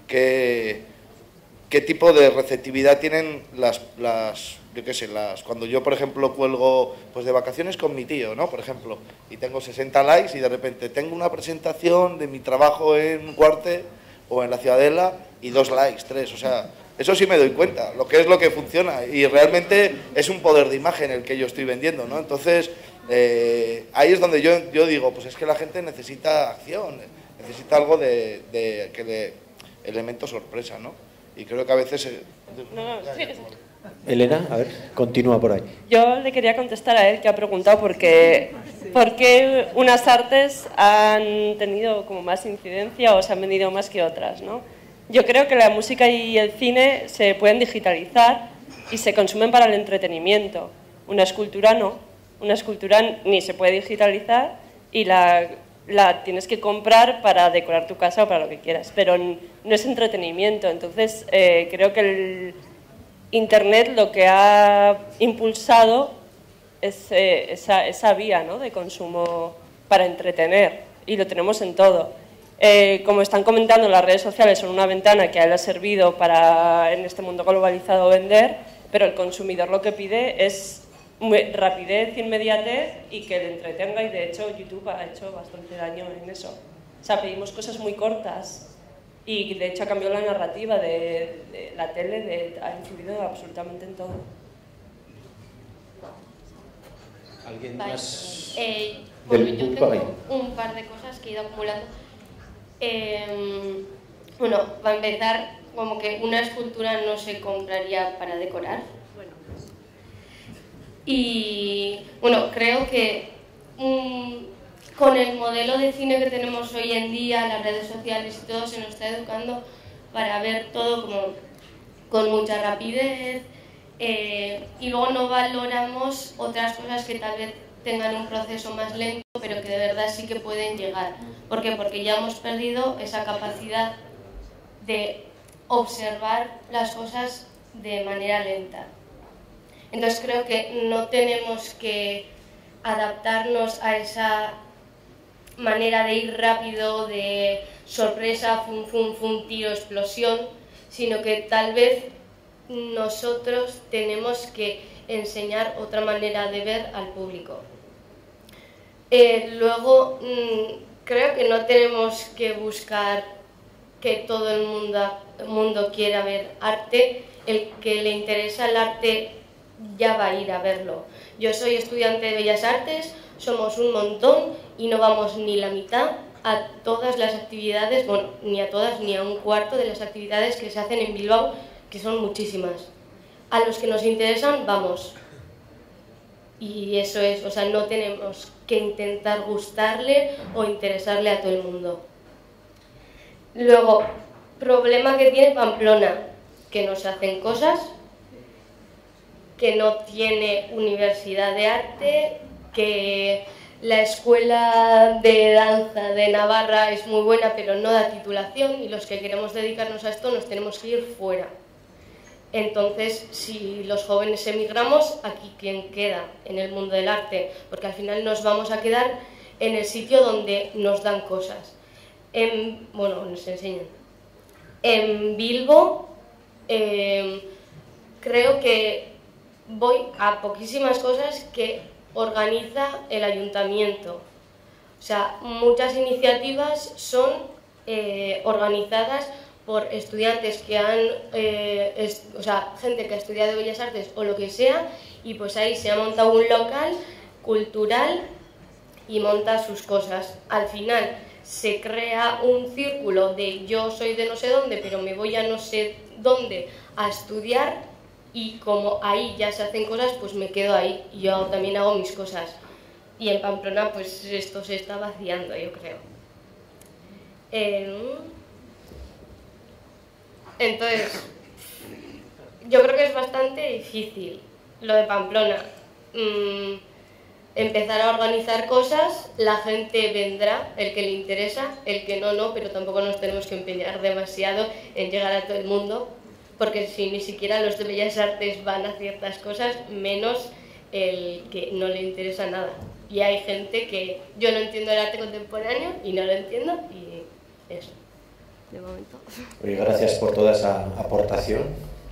que qué tipo de receptividad tienen las, las yo qué sé, las, cuando yo, por ejemplo, cuelgo pues de vacaciones con mi tío, ¿no? Por ejemplo, y tengo sesenta likes y de repente tengo una presentación de mi trabajo en Cuarte o en la Ciudadela y dos likes, tres, o sea, eso sí me doy cuenta, lo que es lo que funciona y realmente es un poder de imagen el que yo estoy vendiendo, ¿no? Entonces, eh, ahí es donde yo, yo digo, pues es que la gente necesita acción, necesita algo de, de que le, elemento sorpresa, ¿no? Y creo que a veces... Eh, no, no, sí, sí. Elena, a ver, continúa por ahí. Yo le quería contestar a él, que ha preguntado por qué, por qué unas artes han tenido como más incidencia o se han vendido más que otras, ¿no? Yo creo que la música y el cine se pueden digitalizar y se consumen para el entretenimiento. Una escultura no. Una escultura ni se puede digitalizar y la, la tienes que comprar para decorar tu casa o para lo que quieras, pero no es entretenimiento. Entonces, eh, creo que el Internet lo que ha impulsado es eh, esa, esa vía, ¿no?, de consumo para entretener, y lo tenemos en todo. Eh, como están comentando, las redes sociales son una ventana que a él ha servido para, en este mundo globalizado, vender, pero el consumidor lo que pide es rapidez, inmediatez y que le entretenga, y de hecho YouTube ha hecho bastante daño en eso. O sea, pedimos cosas muy cortas. Y de hecho ha cambiado la narrativa de, de la tele, de, ha influido absolutamente en todo. ¿Alguien vale. más? Eh, bueno, del yo público? tengo un par de cosas que he ido acumulando. Eh, bueno, para empezar, como que una escultura no se compraría para decorar. Y bueno, creo que um, con el modelo de cine que tenemos hoy en día, las redes sociales y todo, se nos está educando para ver todo como con mucha rapidez, eh, y luego no valoramos otras cosas que tal vez tengan un proceso más lento, pero que de verdad sí que pueden llegar. ¿Por qué? Porque ya hemos perdido esa capacidad de observar las cosas de manera lenta. Entonces creo que no tenemos que adaptarnos a esa manera de ir rápido, de sorpresa, fum, fum, fum, tiro, explosión, sino que tal vez nosotros tenemos que enseñar otra manera de ver al público. Eh, luego, mmm, creo que no tenemos que buscar que todo el mundo, el mundo quiera ver arte, el que le interesa el arte ya va a ir a verlo. Yo soy estudiante de Bellas Artes, somos un montón y no vamos ni la mitad a todas las actividades, bueno, ni a todas ni a un cuarto de las actividades que se hacen en Bilbao, que son muchísimas. A los que nos interesan, vamos. Y eso es, o sea, no tenemos que intentar gustarle o interesarle a todo el mundo. Luego, problema que tiene Pamplona, que no se hacen cosas, que no tiene universidad de arte, que la escuela de danza de Navarra es muy buena pero no da titulación y los que queremos dedicarnos a esto nos tenemos que ir fuera. Entonces, si los jóvenes emigramos, ¿aquí quién queda en el mundo del arte? Porque al final nos vamos a quedar en el sitio donde nos dan cosas. En, bueno, nos enseñan. En Bilbo eh, creo que voy a poquísimas cosas que organiza el ayuntamiento. O sea, muchas iniciativas son eh, organizadas por estudiantes que han, eh, es, o sea, gente que ha estudiado Bellas Artes o lo que sea, y pues ahí se ha montado un local cultural y monta sus cosas. Al final se crea un círculo de yo soy de no sé dónde, pero me voy a no sé dónde a estudiar, y como ahí ya se hacen cosas, pues me quedo ahí y yo también hago mis cosas. Y en Pamplona pues esto se está vaciando, yo creo. Eh, entonces, yo creo que es bastante difícil lo de Pamplona. Mm, empezar a organizar cosas, la gente vendrá, el que le interesa, el que no, no, pero tampoco nos tenemos que empeñar demasiado en llegar a todo el mundo, porque si ni siquiera los de Bellas Artes van a ciertas cosas, menos el que no le interesa nada. Y hay gente que yo no entiendo el arte contemporáneo y no lo entiendo, y eso, de momento. Oye, gracias por toda esa aportación.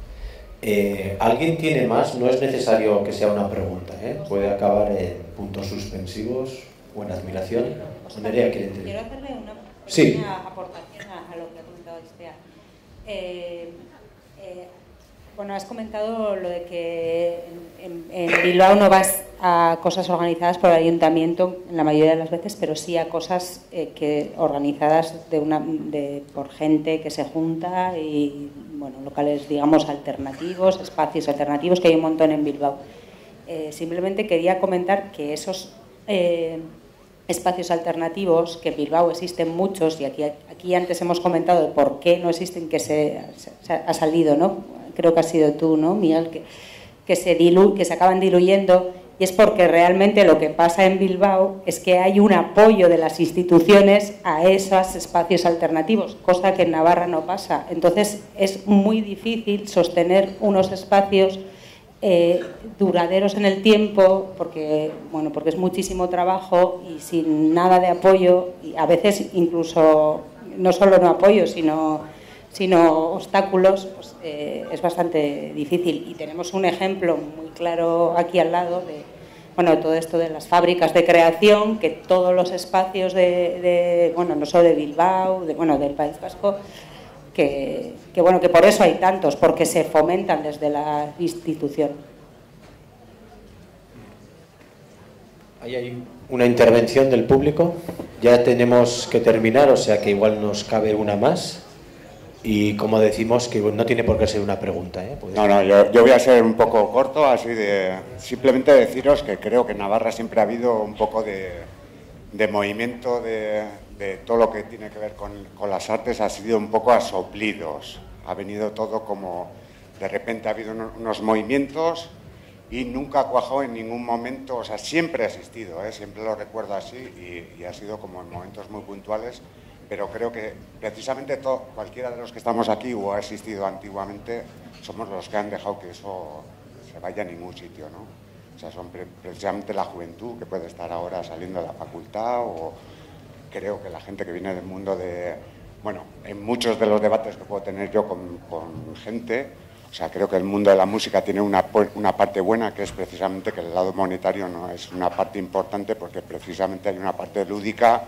Eh, ¿Alguien tiene más? No es necesario que sea una pregunta, ¿eh? Puede acabar en puntos suspensivos o en admiración. Nerea, ¿quiere entender? Quiero hacerle una pequeña sí. aportación a, a lo que ha comentado Estea. Eh, eh, bueno, has comentado lo de que en, en, en Bilbao no vas a cosas organizadas por el ayuntamiento la mayoría de las veces, pero sí a cosas eh, que organizadas de una, de, por gente que se junta y, bueno, locales, digamos, alternativos, espacios alternativos, que hay un montón en Bilbao. Eh, simplemente quería comentar que esos eh, espacios alternativos, que en Bilbao existen muchos, y aquí, aquí antes hemos comentado de por qué no existen, que se, se ha salido, ¿no? Creo que has sido tú, ¿no, Miguel? Que, que, se dilu, que se acaban diluyendo, y es porque realmente lo que pasa en Bilbao es que hay un apoyo de las instituciones a esos espacios alternativos, cosa que en Navarra no pasa. Entonces es muy difícil sostener unos espacios eh, duraderos en el tiempo, porque, bueno, porque es muchísimo trabajo y sin nada de apoyo, y a veces incluso no solo no apoyo, sino... sino obstáculos, pues, eh, es bastante difícil. Y tenemos un ejemplo muy claro aquí al lado de, bueno, todo esto de las fábricas de creación, que todos los espacios de, de bueno, no solo de Bilbao, de, bueno, del País Vasco, que, que, bueno, que por eso hay tantos, porque se fomentan desde la institución. Ahí hay una intervención del público. Ya tenemos que terminar, o sea que igual nos cabe una más. Y como decimos, que no tiene por qué ser una pregunta, ¿eh? No, no, yo, yo voy a ser un poco corto, así de simplemente deciros que creo que en Navarra siempre ha habido un poco de, de movimiento de, de todo lo que tiene que ver con, con las artes, ha sido un poco a soplidos. Ha venido todo como, de repente ha habido unos movimientos y nunca ha cuajado en ningún momento, o sea, siempre ha existido, ¿eh? Siempre lo recuerdo así, y, y ha sido como en momentos muy puntuales. Pero creo que precisamente todo, cualquiera de los que estamos aquí o ha existido antiguamente, somos los que han dejado que eso se vaya a ningún sitio, ¿no? O sea, son pre precisamente la juventud que puede estar ahora saliendo de la facultad, o creo que la gente que viene del mundo de... Bueno, en muchos de los debates que puedo tener yo con, con gente, o sea, creo que el mundo de la música tiene una, una parte buena, que es precisamente que el lado monetario no es una parte importante, porque precisamente hay una parte lúdica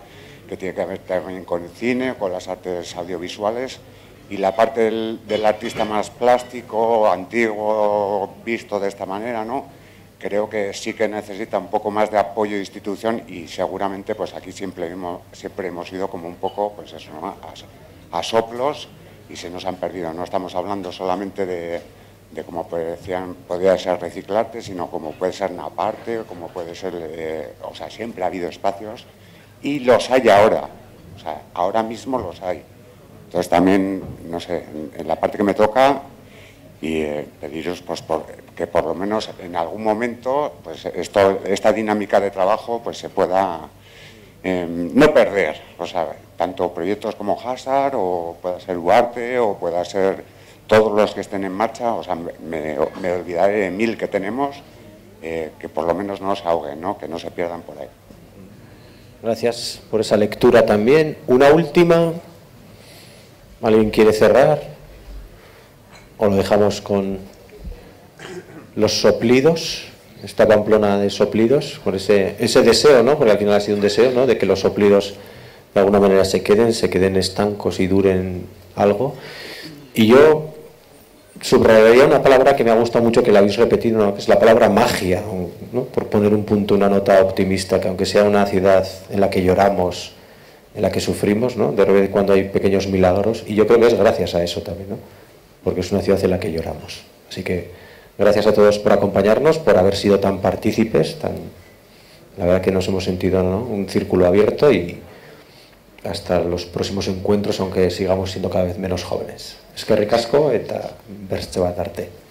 que tiene que ver también con el cine, con las artes audiovisuales, y la parte del, del artista más plástico, antiguo, visto de esta manera, ¿no? Creo que sí que necesita un poco más de apoyo de institución, y seguramente pues aquí siempre hemos, siempre hemos ido como un poco pues eso, ¿no? a, a soplos, y se nos han perdido. No estamos hablando solamente de, de como decían, podría ser reciclarte, sino como puede ser Naparte, como puede ser, eh, o sea, siempre ha habido espacios y los hay ahora, o sea, ahora mismo los hay. Entonces también, no sé, en, en la parte que me toca, y eh, pediros pues por, que por lo menos en algún momento pues esto, esta dinámica de trabajo pues se pueda eh, no perder, o sea, tanto proyectos como Hazard, o pueda ser Duarte, o pueda ser todos los que estén en marcha, o sea, me, me olvidaré de mil que tenemos, eh, que por lo menos no se ahoguen, ¿no? Que no se pierdan por ahí. Gracias por esa lectura también. Una última. ¿Alguien quiere cerrar? ¿O lo dejamos con los soplidos? Esta Pamplona de soplidos, por ese, ese deseo, ¿no? Porque al final ha sido un deseo, ¿no? De que los soplidos de alguna manera se queden, se queden estancos y duren algo. Y yo subrayaría una palabra que me ha gustado mucho, que la habéis repetido, ¿no? Que es la palabra magia, ¿no? Por poner un punto, una nota optimista, que aunque sea una ciudad en la que lloramos, en la que sufrimos, ¿no? De repente cuando hay pequeños milagros, y yo creo que es gracias a eso también, ¿no? Porque es una ciudad en la que lloramos. Así que gracias a todos por acompañarnos, por haber sido tan partícipes, tan... la verdad que nos hemos sentido, ¿no? Un círculo abierto, y hasta los próximos encuentros, aunque sigamos siendo cada vez menos jóvenes. Eskerrik asko eta bertze bat arte.